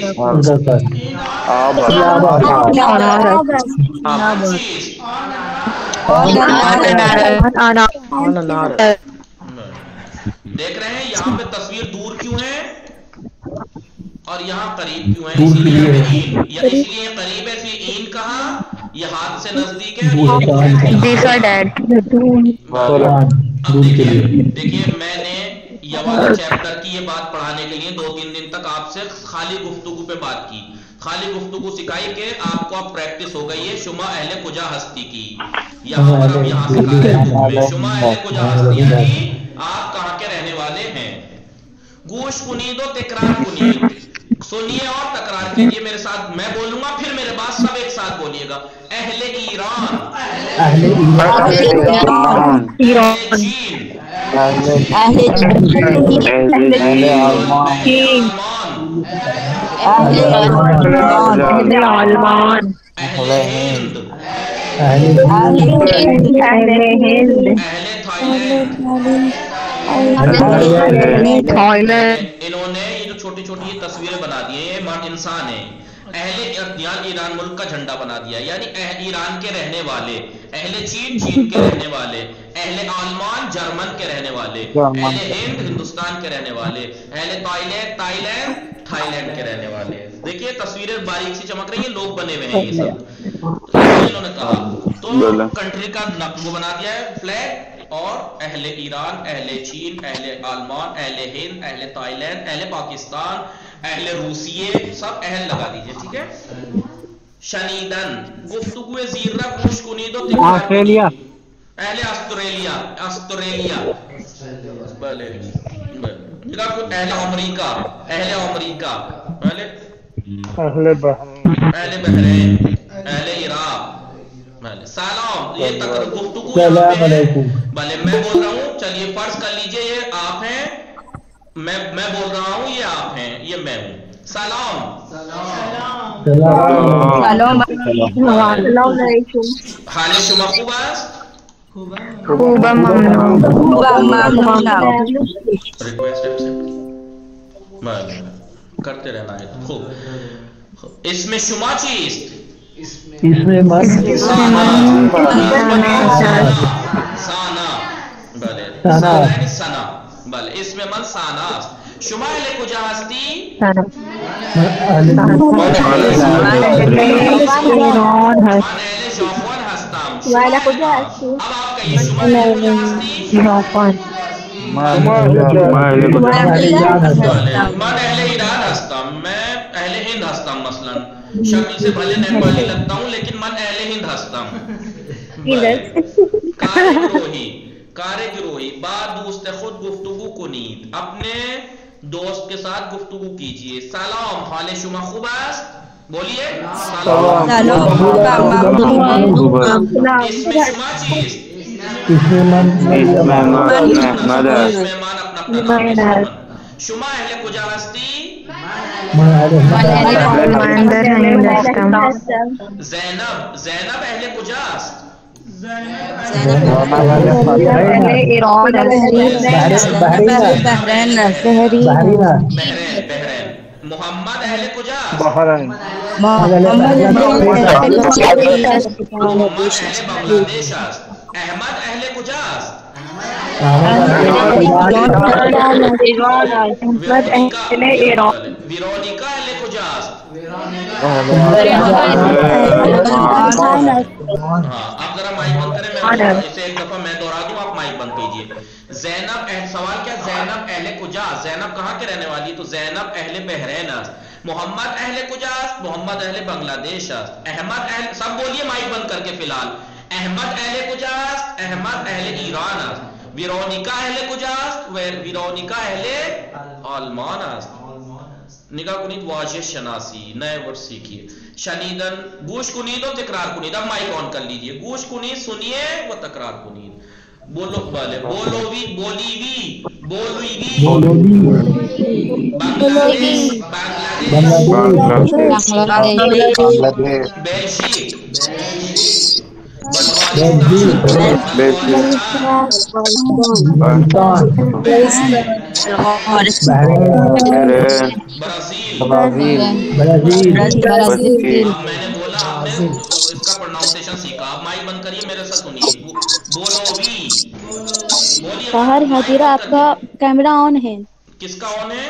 دیکھ رہے ہیں یہاں پہ تصویر دور کیوں ہے اور یہاں قریب کیوں ہے؟ اسی لیے قریب ہے، اس لیے این کہا. یہ ہاتھ سے نزدیک ہے. دیکھیے میں نے یہ والا چیپٹر کی یہ بات پڑھانے کے لیے 2-3 دن تک آپ سے خالی گفتگو پہ بات کی، خالی گفتگو سکھائی کہ آپ کو اب پریکٹس ہو گئی ہے شما اہل کجا ہستی کی. یہاں پر ہم یہاں سکھا رہے ہیں شما اہل کجا ہستی، یعنی آپ کہاں کے رہنے والے ہیں. گوش کنید و تکرار کنید. سنیے اور تکرار کیجئے میرے ساتھ. میں بولوں گا پھر میرے بعد سب ایک ساتھ بولیے گا. اہل ایران. اہل چین. اہل آلمان. اہل ہند. اہل تھائیلینڈ. انہوں نے یہ جو چھوٹی چھوٹی یہ تصویریں بنا دی ہیں، یہ انسان ہیں. اہل ایران ملک کا جھنڈا بنا دیا، یعنی ایران کے رہنے والے. اہل چین، چین کے رہنے والے. اہل آلمان، جرمن کے رہنے والے. اہل ہند، ہندوستان کے رہنے والے. اہل تھائی لینڈ کے رہنے والے. دیکھیے تصویریں باریک سی چمک رہی ہیں، لوگ بنے ہوئے ہیں یہ سب. انہوں نے کہا تو کنٹری کا وہ بنا دیا ہے فلیگ. اور اہل ایران، اہل چین، اہل آلمان، اہل ہند، اہل تھائی لینڈ، اہل پاکستان، اہل روسیے، سب اہل لگا دیجئے. ٹھیک ہے. شنیدن، گفتگو زیرہ گوش کنید و تکرار کنید. اہل آسٹریلیا. بلے. اہل امریکہ. اہل بحرین. اہل عراق. सलाम, ये तक गुफ्तगू यहाँ पे है। भले मैं बोल रहा हूँ, चलिए फर्ज कर लीजिए ये आप हैं, मैं बोल रहा हूँ ये आप हैं, ये मैं हूँ। सलाम हाले शुमा खूब است؟ خوبم ممنون. रिक्वेस्ट करते रहना है। खूब, इसमें शुमा चीज इसमें साना भले सना भले इसमें मन साना शुमा ले कुजा हस्ती शौफान हस्ताम। वाला कुजा हस्ती। अब आप कहिए शुमा ले कुजा हस्ती मन अहले ईरान हस्ताम, मैं अहले हिंद हस्ताम। मसलन शक्ल से भले नेपाली लगता हूँ लेकिन मन अहले हिंद हस्ताम। कारगिरोही बात दोस्त खुद गुफ्तगू कुनीत, अपने दोस्त के साथ गुफ्तगू कीजिए। सलाम हाले शुमा खूब است? बोलिए इसमें शुमा चीज शुमा अहले कुजा हस्ती ज़ैनब अहले कुजा است बहरीन। मोहम्मद अहले कुजा बहरीन। बांग्लादेश است। अहमद अहले कुजा است विरोनिका अहले कुजा است। आप जरा माइक बंद करें, मैं इसे एक दफा मैं दोहरा दूं, आप माइक बंद कीजिए। ज़ैनब सवाल क्या, ज़ैनब अहले कुजा, ज़ैनब कहाँ के रहने वाली? तो ज़ैनब अहले बहरैन است। मोहम्मद अहले कुजा است, मोहम्मद अहले बांग्लादेश است। अहमद अहले, सब बोलिए माइक बंद करके फिलहाल। अहमद अहले कुजा است, अहमद अहले ईरान است। विरोनिका अहले कुजा است, विरोनिका अहले आलमान است। निगाह कुनीद वाजिह शनासी, नए वर्ड सीखिए। शनीदन गूश कुनीद और तकरार कुनीद। अब माइक ऑन कर लीजिए। गूश कुनीद सुनिए व तकरार कुनीद। बोलो वाले बोलोवी बोलीवी बोलीवी बांग्लादेश बेल्जिक मैंने बोला आपने इसका प्रोनाउंसिएशन सीखा। आप माइक बंद करिए, मेरे साथ सुनिए। बोलोवी बोलिए। बाहर हाजिरा, आपका कैमरा ऑन है। किसका ऑन है?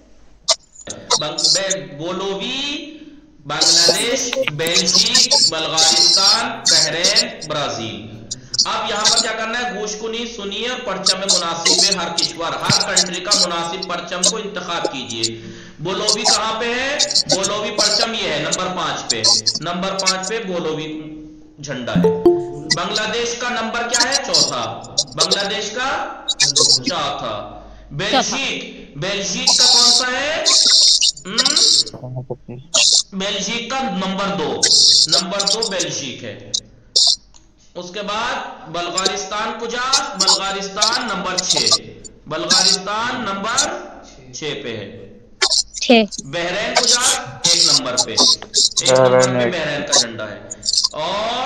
बोलोवी, बांग्लादेश, बेल्जिक, बल्गारिस्तान, बहरीन, ब्राजील। अब यहाँ पर क्या करना है? गोशकुनी सुनिए और परचम में मुनासिब है हर किश्वर, हर कंट्री का मुनासिब परचम को इंतखाब कीजिए। बोलोवी कहाँ पे है? बोलोवी परचम ये है नंबर 5 पे। नंबर 5 पे बोलोवी झंडा है। बांग्लादेश का नंबर क्या है? चौथा। बांग्लादेश का चौथा। बेल्जिक, बेल्जिक का कौन सा है? बेल्जिक का नंबर 2। नंबर 2 बेल्जिक है। उसके बाद बल्गारिस्तान कुजा, बल्गारिस्तान नंबर 6। बल्गारिस्तान नंबर 6 पे है। बहरैन कुजा 1 नंबर पे, 1 नंबर पे बहरैन का झंडा है। और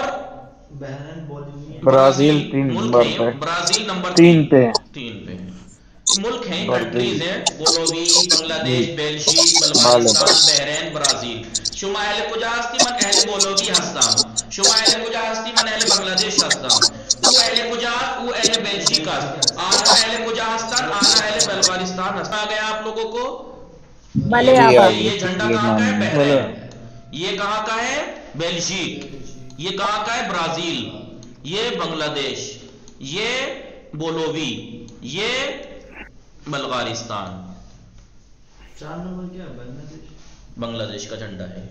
ब्राजील 3 नंबर पे, ब्राजील नंबर 3 पे। मुल्क हैं, कंट्रीज हैं। बोलोवी, बांग्लादेश, बेल्जिक, बल्गारिस्तान, बहरैन, ब्राजील। शुमा अहले कुजा हस्ती मन अहले बोलोवी हस्ताम। शुमा अहले कुजा हस्ती मन अहले बांग्लादेश हस्ताम। उ अहले कुजा उ अहले बेल्जिक हस्त। आना अहले कुजा हस्तान, आना अहले बल्गारिस्तान हस्तान। आ गया आप लोगों को? ये झंडा कहाँ का है? बहरैन। ये कहाँ का है? बेल्जिक। ये कहाँ का है? ब्राजील। ये बांग्लादेश, ये बोलोवी, ये बल्गारिस्तान। 4 नंबर क्या? बांग्लादेश का झंडा है।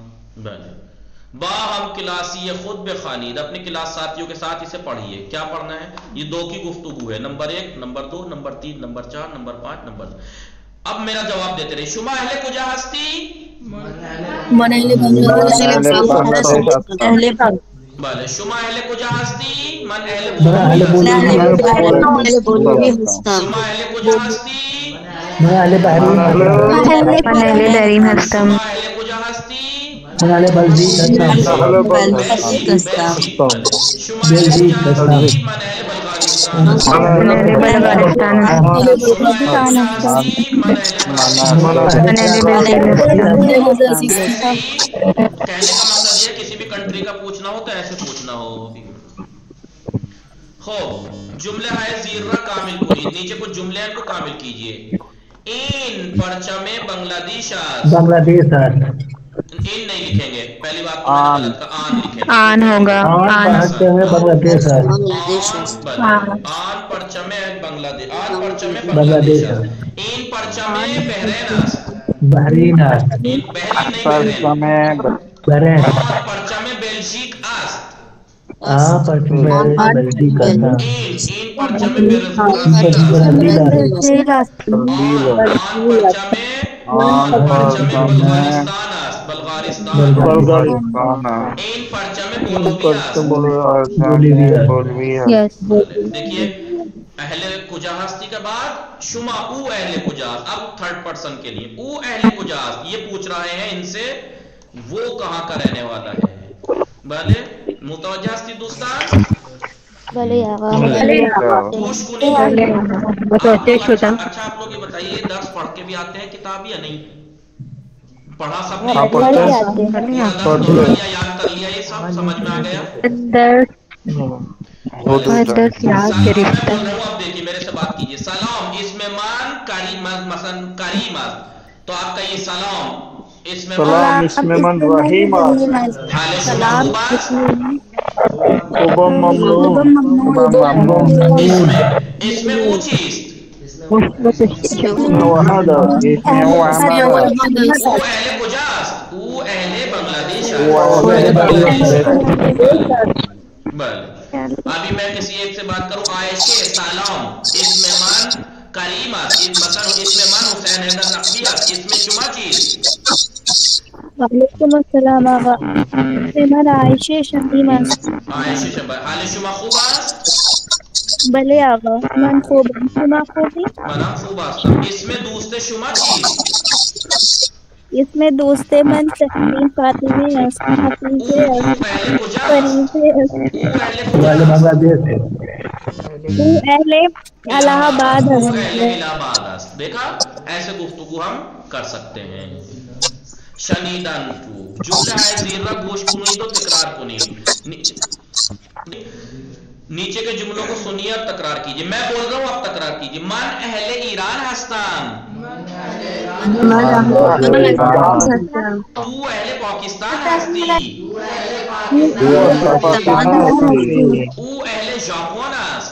बाहम क्लासी खुद बेखानीद, अपने क्लास साथियों के साथ इसे पढ़िए। क्या पढ़ना है? ये 2 की गुफ्तगू है। Number 1, number 2, number 3, number 4, number 5, number. अब मेरा जवाब देते रहे। शुमा अहले कुजा हस्ती بله شما اهل کجا هستی؟ من اهل اهل بولوی هستم. شما اهل کجا هستی؟ من اهل بحرین من اهل دریم هستم. شما اهل کجا هستی؟ من اهل بلژیک هستم. شما اهل کجا هستی؟ من اهل بلغارستان هستم. شما اهل بلغارستان هستی؟ من कहने का मकसद ये किसी भी कंट्री का पूछना हो तो ऐसे पूछना हो. खूब जुमले है जीरा कामिल कुनीद. नीचे कुछ जुमले हैं, इनको कामिल कीजिए. इन परचमे बांग्लादेश इन नहीं लिखेंगे, पहली बात तो मैंने गलत कहा, आन लिखेंगे. आन होगा. आन बांग्लादेश आन परचमे बांग्लादेश. आन परचमे बांग्लादेश. इन परचमे बहरीन است. بحرین است. इन बहरीन नहीं बहरीन. بحرین. आन परचमे बेल्जिक است. परचमे बलजीक است. इन परचमे बेल्जिक است. आन परचमे बल्गारिस्तान است. बल्गारिस्तान. इन परचमे बोलिविया است. देखिए अहले कुजाहस्ती के बाद शुमा ऊ अहले कुजाहस्त. अब थर्ड पर्सन के लिए ऊ अहले कुजाहस्त ये पूछ रहे हैं इनसे वो कहाँ का रहने वाला है. भले मुतवज्जा हस्ती दोस्तान. भले आगा. अच्छा आप लोग ये बताइए दर्स पढ़ के भी आते हैं किताब या नहीं? पढ़ा सबने? याद कर लिया, ये सब समझ में आ गया? अब देखिए मेरे से बात कीजिए. सलाम इसमें मान करीम मसलन करीम तो आपका ये सलाम इसमें من رحیم सलाम इसमें वो चीज बांग्लादेश. अभी मैं किसी एक से बात करूं. आयशे सलाम इस मेहमान करीमा इस मेहमान हुसैन हैदर नकवी इसमें शुमा चीज. वालेकुम अस्सलाम आगा. मेहमान आयशे शमीम است. आयशे शमीम हाल शुमा खूब است. भले आगा मन खूब शुमा खूबी मना खूब است. इसमें दूसरे शुमा चीज. इसमें दोस्ते मन तस्लीम फातिमे است. हफीजे است. फरीजे است. बांग्लादेश है. वो अहले इलाहाबाद است. इलाहाबाद است. देखा ऐसे गुफ्तगू हम कर सकते हैं. शनीदन टू जुमला है जीरा गोश कुनी तो तकरार कुनी. नीचे के जुमलों को सुनिए और तकरार कीजिए. मैं बोल रहा हूँ आप तकरार कीजिए. मन अहले ईरान हस्तान. तू अहले पाकिस्तान हस्ती. ऊ अहले जापान است.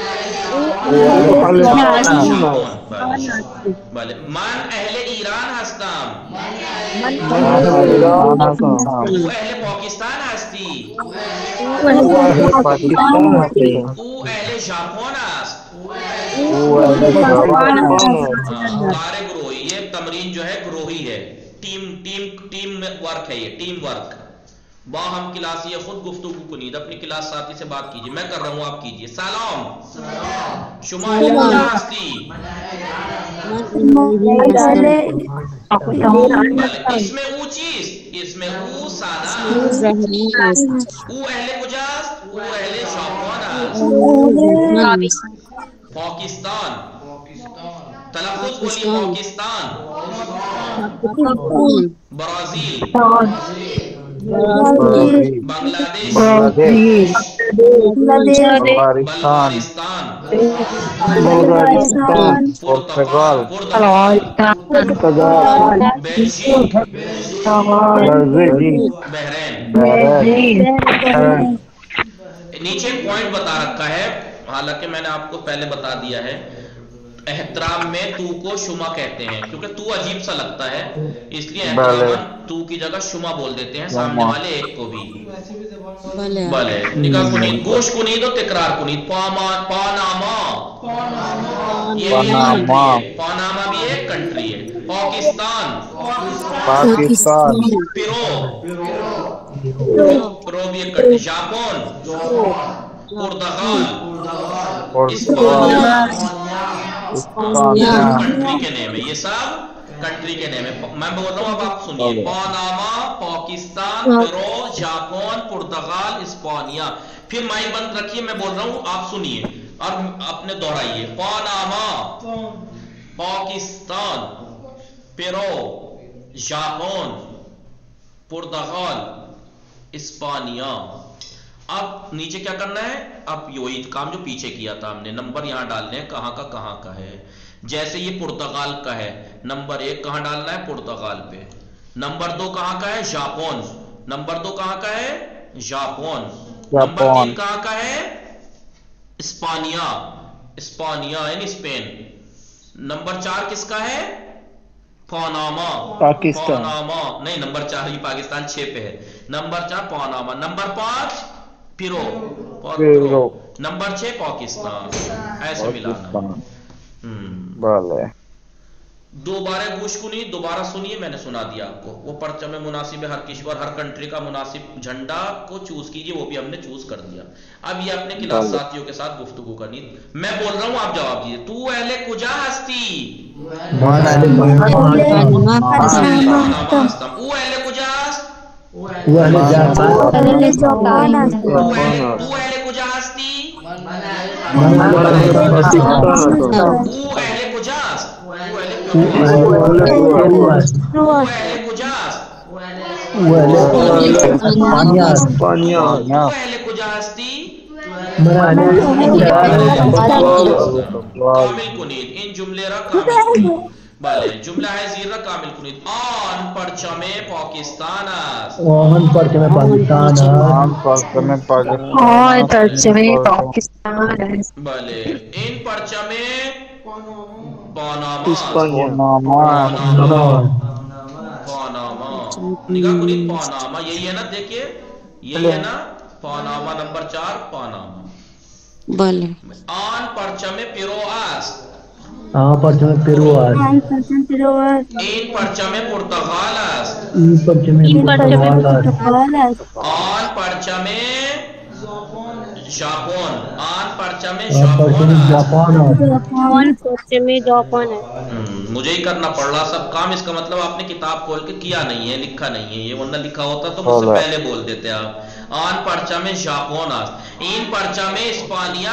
بله من اهل ایران هستم. او اهل پاکستان هستی. او اهل ژاپن است. कार्य ग्रोही. ये तमरीन जो है ग्रोही है. टीम वर्क है. ये टीम वर्क. बाहम क्लास ये खुद गुफ्तगू कुनीद अपनी क्लास साथी से बात कीजिए. मैं कर रहा हूँ आप कीजिए. सलाम शुमा हस्ती. इसमें ऊ चीज इसमें ऊ सादा. ऊ अहले कुजास ऊ अहले शाबान. पाकिस्तान तलफ़ुज़ बोलिए. पाकिस्तान. ब्राजील. बांग्लादेश. बल्गारिस्तान. पुर्तगाल. बेल्जिक. बहरीन. नीचे पॉइंट बता रखा है, हालांकि मैंने आपको पहले बता दिया है. एहतराम में तू को शुमा कहते हैं क्योंकि तू अजीब सा लगता है, इसलिए एहतराम तू की जगह शुमा बोल देते हैं सामने वाले एक को भी. भले निकाह कुनीद गोश कुनीद और तकरार कुनीद. पानामा ये पानामा भी एक कंट्री है. पाकिस्तान. पिरो प्रो भी एक कंट्री, जापान, पुर्तगाल, इस्पानिया, कंट्री के नेम है, ये सब कंट्री के नेम है। मैं बोल रहा हूँ, अब आप सुनिए, पनामा, पाकिस्तान, पेरो, जापान, पुर्तगाल, इस्पानिया। फिर माइक बंद रखिए, मैं बोल रहा हूँ, आप सुनिए और अपने दोहराइए। पनामा, पाकिस्तान, पेरो, जापान, पुर्तगाल, इस्पानिया। अब नीचे क्या करना है, अब वही काम जो पीछे किया था हमने, नंबर यहां डालने हैं कहां का है। जैसे ये पुर्तगाल का है, नंबर 1 कहां डालना है, पुर्तगाल पे। नंबर 2 कहां का है, जापान। नंबर 2 कहां का है, जापान। नंबर 3 कहां का है, इस्पानिया, इस्पानिया यानी स्पेन। नंबर 4 किसका है, पनामा, पाकिस्तान। पनामा नहीं, नंबर 4 ही पाकिस्तान 6 पे है। Number 4 Panama. नंबर 5 पिरो, नंबर 6 पाकिस्तान। ऐसे मिलाना। दोबारा गुशकुनी, दोबारा सुनिए, मैंने सुना दिया आपको। वो परचम में मुनासिब है, हर किश्वर, हर कंट्री का मुनासिब झंडा को चूज कीजिए, वो भी हमने चूज कर दिया। अब ये अपने क्लास साथियों के साथ गुफ्तगू करनी। मैं बोल रहा हूँ, आप जवाब दीजिए। तू अहले कुजा हस्ती, ऊ अहले कुजा, ऊ अहले कुजा हस्ती, ऊ अहले कुजास, ऊ अहले कुजास, ऊ अहले कुजास्ती, कामिल कुनीत। इन जुमले रा कामिल भले जुमला है जीरा कामिल कुनीत। आन परचमे पाकिस्तान, ओहन परचमे पाकिस्तान, आन परचमे पाकिस्तान भले। इन परचमे पनामा, पनामा, निगाह कुनीत, पनामा यही है ना, देखिए यही है ना, पनामा। Number 4 Panama. भले। आन परचमे पिरोआस, परचमे पेरुआस, इन परचमे पुर्तगालास, इन परचमे पुर्तगालास, आन परचमे जापान, आन परचमे जापान। मुझे ही करना पड़ रहा सब काम। इसका मतलब आपने किताब खोल के किया नहीं है, लिखा नहीं है ये, वरना लिखा होता तो मुझसे पहले बोल देते आप। आन पर्चा में जापान, इन पर्चा में इस्पानिया,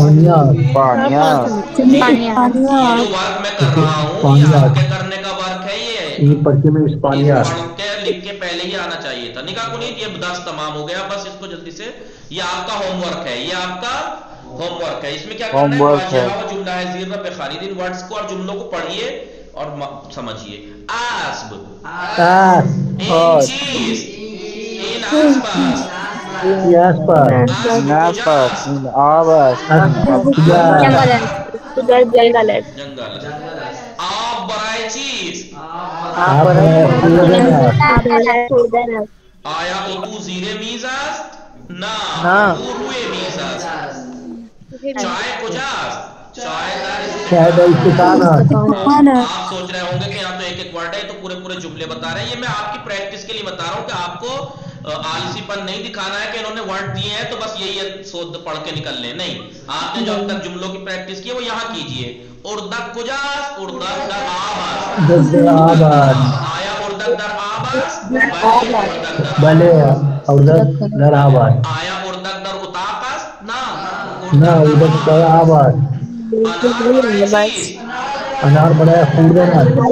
ये जो वर्क मैं कर रहा हूँ, ये आपके करने का वर्क है। ये पर्चे में इस्पानिया पढ़ के लिख के पहले ही आना चाहिए था। निकाह कुनीत, ये 10 तमाम हो गया। बस इसको जल्दी से, ये आपका होमवर्क है, ये आपका होमवर्क है। इसमें क्या करना है, जुमला है जीरा पे खालिद, इन वर्ड्स को और जुमलों को पढ़िए और समझिए। आस्ब, इन चीज, इन आसपास, जंगल है। आप बराए चीज, आया उतू जीरे मीजास ना रुए मीजास, चाय कुजास, चाय आप सोच रहे होंगे कि यहाँ तो एक वर्ड है, तो पूरे पूरे जुमले बता रहे हैं। ये मैं आपकी प्रैक्टिस के लिए बता रहा हूँ कि आपको आलसीपन नहीं दिखाना है कि इन्होंने वर्ड दिए हैं तो बस यही शोध पढ़ के निकल ले, नहीं। आपने जो अब तक जुमलों की प्रैक्टिस की है वो यहाँ कीजिए। उर्दक कुजास, उर्दक दर आबास, आया उर्दक दर आबास, भले उर्दक दर आबास, आया उर्दक दर उताकस ना उर्दक दर आबास, अनार बड़ा खूरदान,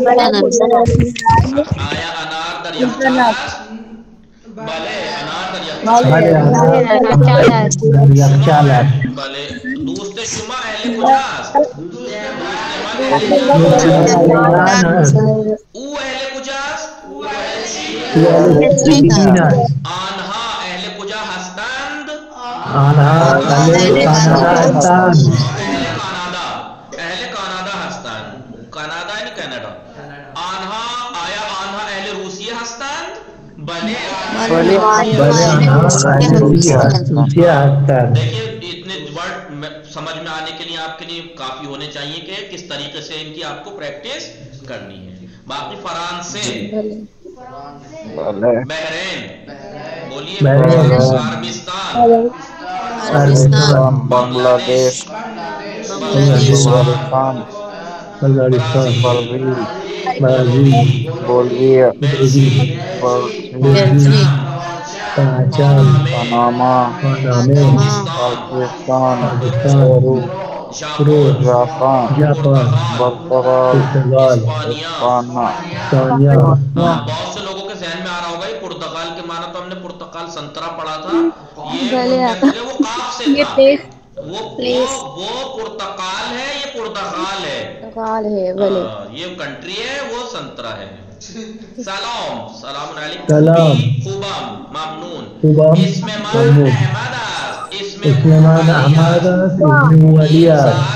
आया अनार दर यखचालास, भले अनार दर यखचालास, भले दूसरे शुमा अहले कुजास, ऊ अहले कुजास, आनहा अहले कुजा हस्तंद, आनहा अहले हस्तान, अहले कनाडा हस्तान, कनाडा यानी कनाडा। आनहा आया आनहा अहले रूसिया हस्तान, भले देखिए इतने वर्ड समझ में आने के लिए आपके लिए काफी होने चाहिए कि किस तरीके से इनकी आपको प्रैक्टिस करनी है। बाकी फ्रांस से, बहरीन, बोलिए बहरीन, अरबिस्तान, अरबिस्तान, बांग्लादेश, अफगानिस्तान, बल्गारिस्तान, Brazil, Brazil, Brazil, Bolivia, Belgium, Belgium, Pakistan, Panama, पनामे, पाकिस्तान, पाकिस्तान, पेरू, रूस, जापान, जापान, बर्तगाल, पुर्तगाल, स्पेन, स्पेनिया, बहुत से लोगों के जहन में आ रहा होगा ये पुर्तगाल के माना तो हमने पुर्तगाल संतरा पढ़ा था, ये वो काफ से था, वो पुर्तगाल है, ये पुर्तगाल है, ये कंट्री है, वो संतरा है। सलाम सलाम सलाम, खुबम ममनून, खुबम, इसमें मान ममनून, अहमद, इसमें मान अहमद, इसमें वलिया,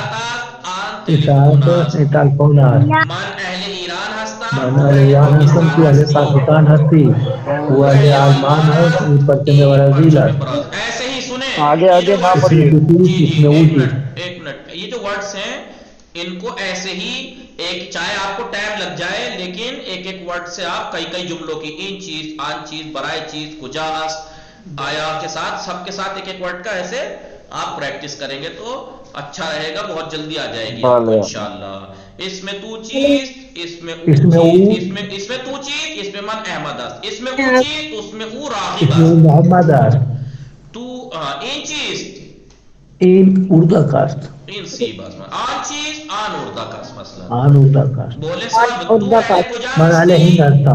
इसात, इतालफोनार, मन अहले ईरान हस्ता, मान ईरान हसन की अहले पाकिस्तान हस्ती, वो अहले आलमान है, पश्चिम ब्राजील है। ऐसे ही सुने आगे आगे ना इसमें पढ़िए। दूसरी, इसमें ऊँची। एक मिनट, ये जो वर्ड्स हैं इनको ऐसे ही एक, चाहे आपको टाइम लग जाए लेकिन एक एक वर्ड से आप कई कई जुमलों की इन चीज, आन चीज, बराए चीज, कुजास, आया के साथ, सबके साथ एक एक वर्ड का ऐसे आप प्रैक्टिस करेंगे तो अच्छा रहेगा, बहुत जल्दी आ जाएगी आपको इंशाअल्लाह। इसमें तू चीज, इसमें तू चीज, इसमें तू चीज, इसमें मन अहमद, इसमें वो चीज, उसमें वो रागिब, मोहम्मद, तू इन चीज, इन उर्दा कास्ट, इन सी बस में आन चीज, आन उर्दा कास्ट मसला, आन उर्दा कास्ट, बोले सब तू अहले कुजास, मन अहले हिंद हस्ता,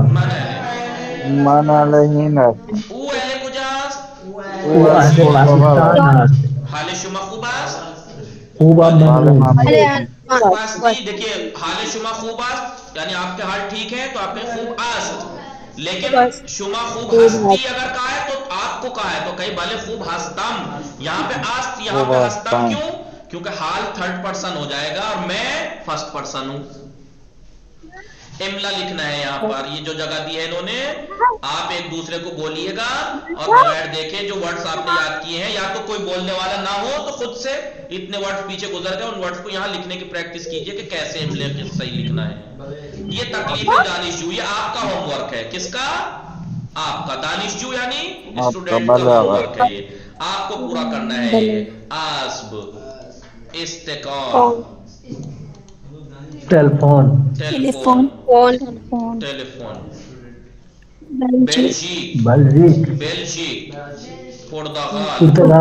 मन अलहीन, ऊ अहले कुजास, वो अहले पाकिस्तान हस्त, हाले शुमा खुबास, खूबा ममनून, बस देखिए हाले शुमा खुबास यानी आपके हाल ठीक है तो आपके खूब आस्त, लेकिन शुमा खूब हस्ती अगर कहा है तो आपको कहा है तो कई भले खूब हस्तम, यहाँ पे आस्त, यहाँ पे हस्तम क्यों? क्योंकि हाल थर्ड पर्सन हो जाएगा और मैं फर्स्ट पर्सन हूं। इमला लिखना है यहाँ पर, ये जो जगह दी है इन्होंने, आप एक दूसरे को बोलिएगा और बगैर देखे जो वर्ड्स आपने याद किए हैं, या तो कोई बोलने वाला ना हो तो खुद से इतने वर्ड्स पीछे गुजर गए, उन वर्ड्स को यहाँ लिखने की प्रैक्टिस कीजिए कि कैसे इमले के सही लिखना है। ये तकलीफ दानिशजू, ये आपका होमवर्क है, किसका? आपका। दानिशजू यानी स्टूडेंट का होमवर्क है, ये आपको पूरा करना है। ये आस्ब, इस्तिकाम, टेलीफोन, टेलीफोन, टेलीफोन, बेल्जिक, बेल्जिक, बेल्जिक, पुर्तगाल,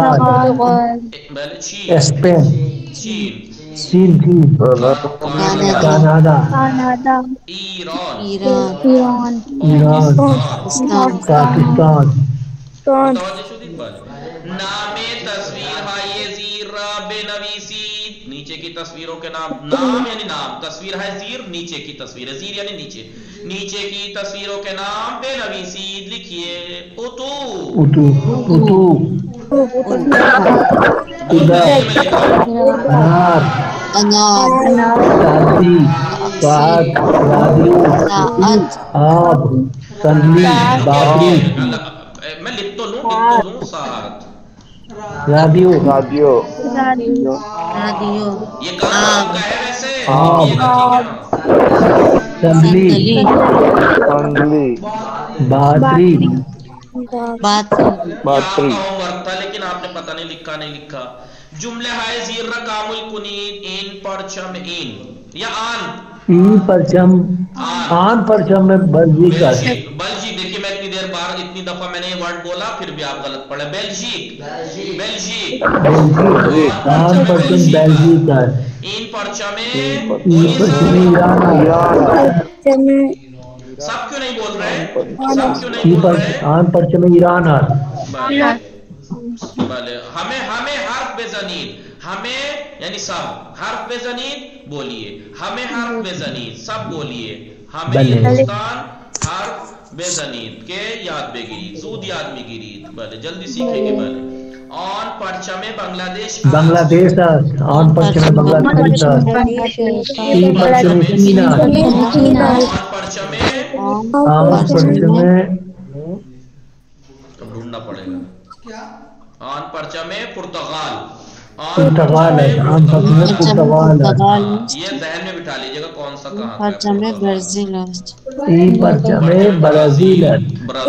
स्पेन, चीन, चीन, कनाडा, ईरान, पाकिस्तान, नामे तस्वीर है जीर बेनवीसी, नीचे की तस्वीरों के नाम, नाम यानी नाम, तस्वीर है जीर, नीचे की तस्वीर है, जीर यानी नीचे, नीचे की तस्वीरों के नाम बेनवीसी लिखिए। उतू, उतू, उतू, अनार, शादी, साग, राजू, आब, संदली, बाबरी, मैं लिख तो लूं साथ, राडियो, राडियो, ये काम का है वैसे, संदली, बादरी, बातरी, होमवर्क था लेकिन आपने पता नहीं लिखा। जुमले हाय जीर कामुल कुनीन, इन परचम, इन या आन, इन परचम, आन परचम में बल्जिक, बेल्जिक। देखिए मैं इतनी देर बार, इतनी दफा मैंने ये वर्ड बोला फिर भी आप गलत पढ़े। बेल्जिक, बेल्जिक, आन परचम बेल्जिक है। इन परचम में सब क्यों नहीं बोल रहे? सब क्यों नहीं बोल रहे? आन परचम में ईरान है। भले हमें हर्फ बेज़नीद, हमें यानी सब, हर्फ बेज़नीद बोलिए, हमें हर्फ बेज़नीद सब बोलिए, हमें हिंदुस्तान हर्फ बेज़नीद के याद बेगिरीद, सूद याद में गिरीद। भले जल्दी सीखेंगे। भले ऑन परचमे बांग्लादेश, बांग्लादेश ऑन परचमे बांग्लादेश, ई परचमे चीन, ऑन परचमे ढूंढना पड़ेगा। ऑन परचमे पुर्तगाल, पुर्तगाल है, आम फसलों में पुर्तगाल है। ये जहन में बिठा लीजिएगा कौन सा कहाँ का परचम ब्राजील ई परचमे ब्राजील है,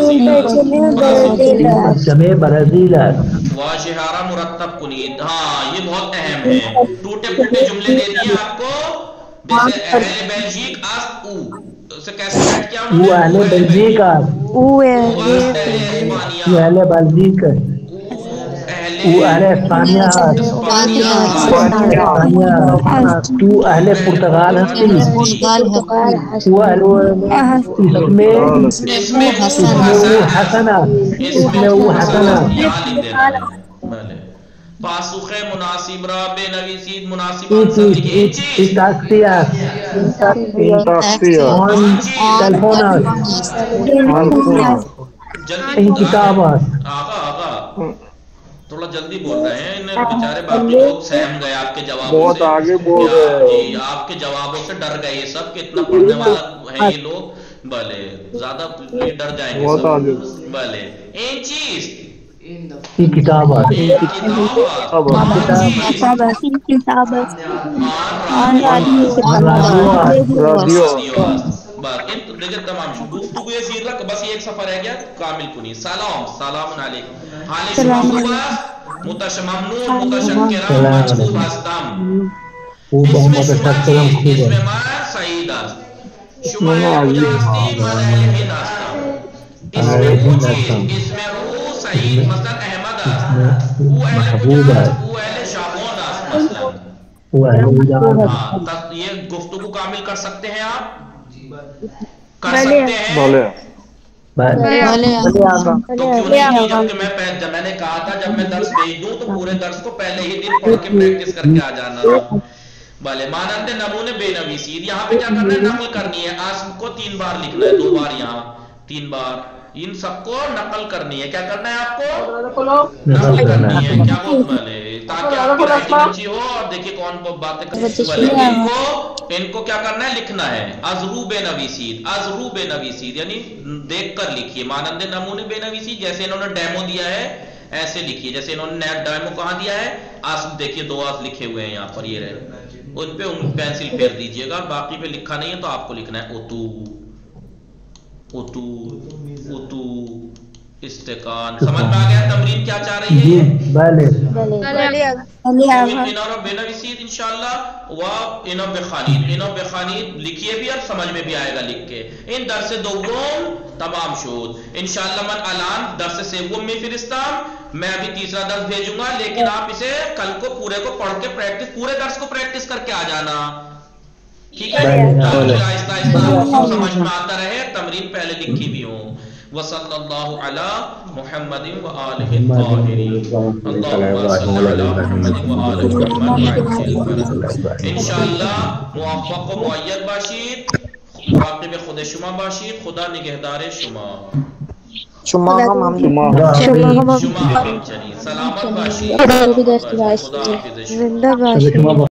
परचमे ब्राजील है। वाशिहारा मुरत्तब कुनीत, हाँ ये बहुत अहम है। टूटे फूटे जुमले दे दिए आपको, जैसे अहले बेल्जिक आस ऊ से कैसे ऐड किया वो अहले बेल्जिक है, वो अहले बेल्जिक है, वो अहले इस्पानिया है, तू अहले पुर्तगाल हस्ती, वो इसमें वो हसना, इसमें वो हसना। पासुखे मुनासिबरा बेनवीसीद मुनासिब आंसर लिखिए। थोड़ा जल्दी बोल रहे हैं, इन्हें बेचारे बाकी लोग सहम गए आपके जवाबों बहुत से, आगे बोल रहे हैं जी आपके जवाबों से डर गए ये सब कि इतना पढ़ने वाला है ये लोग, भले ज्यादा डर जाएंगे बहुत आगे। भले इन चीज किताब देखिए तमाम गुफ्तगू ये सीर रख, बस ये एक सफर है क्या कामिल कुनी। सलाम सलाम अलैकुम हाले शुमा मुतशम्मनुन मुतशक्किरा मजकूब हस्तम इसमें मा सईद शुमा यास्ती मलहली नास्ता इसमें वो सईद मसलन अहमद वो महबूब है, वो अहले शाबोन मसलन वो है। ये गुफ्तगू कामिल कर सकते हैं आप, कर सकते हैं तो क्यों नहीं? जब मैंने कहा था जब मैं दर्स भेज दूं तो पूरे दर्स को पहले ही दिन पढ़ के प्रैक्टिस करके आ जाना। भले मानंदे नमूने बेनवीसीद, यहाँ पे क्या करना है, नकल करनी है। आस्म को 3 बार लिखना है, 2 बार यहाँ 3 बार, इन सबको नकल करनी है। क्या करना है आपको, नकल करनी है। क्या बोलते हैं, ताकि आपकी राइटिंग अच्छी हो। और देखिए कौन बातें करते, इनको क्या करना है, लिखना है। अजरू बेनवीसीद, अजरू बेनवीसीद यानी देख कर लिखिए। मानंदे नमूने बेनवीसीद, जैसे इन्होंने डेमो दिया है ऐसे लिखिए। जैसे इन्होंने डेमो कहाँ दिया है, आस्म देखिए 2 आस लिखे हुए हैं यहाँ पर, ये रहे, उन पे पेंसिल फेर दीजिएगा। बाकी पे लिखा नहीं है तो आपको लिखना है ओतू ओतू ओतू इस्तेकान। समझ में आ गया तमरीन क्या चाह रही है? बेनवीसीद इंशाल्लाह व इनो बेखानीद लिखिए भी और समझ में भी आएगा लिख के। इन दर्स दोम तमाम शोध इंशाल्लाह मन अलान दर्स सेवम में फिरिस्ताम, मैं अभी तीसरा दर्स भेजूंगा, लेकिन आप इसे कल को पूरे को पढ़ के प्रैक्टिस, पूरे दर्स को प्रैक्टिस करके आ जाना, ठीक है? आहिस्ता आहिस्ता समझ में आता रहे, तमरीन पहले लिखी भी हो। वसल्लल्लाहु अला मुहम्मदिन व आलिहि ताहिरीन, अल्लाहुम्मा सल्लि अला मुहम्मदिन व आलिहि मुहम्मद। इंशाअल्लाह मुवफ्फक़ व मुअय्यद बाशीद, मुराक़िब खुद शुमा बाशीद, खुदा निगहदार शुमा शुमा चलिए सलामत बाशीद, खुदा हाफिज़ शुमा।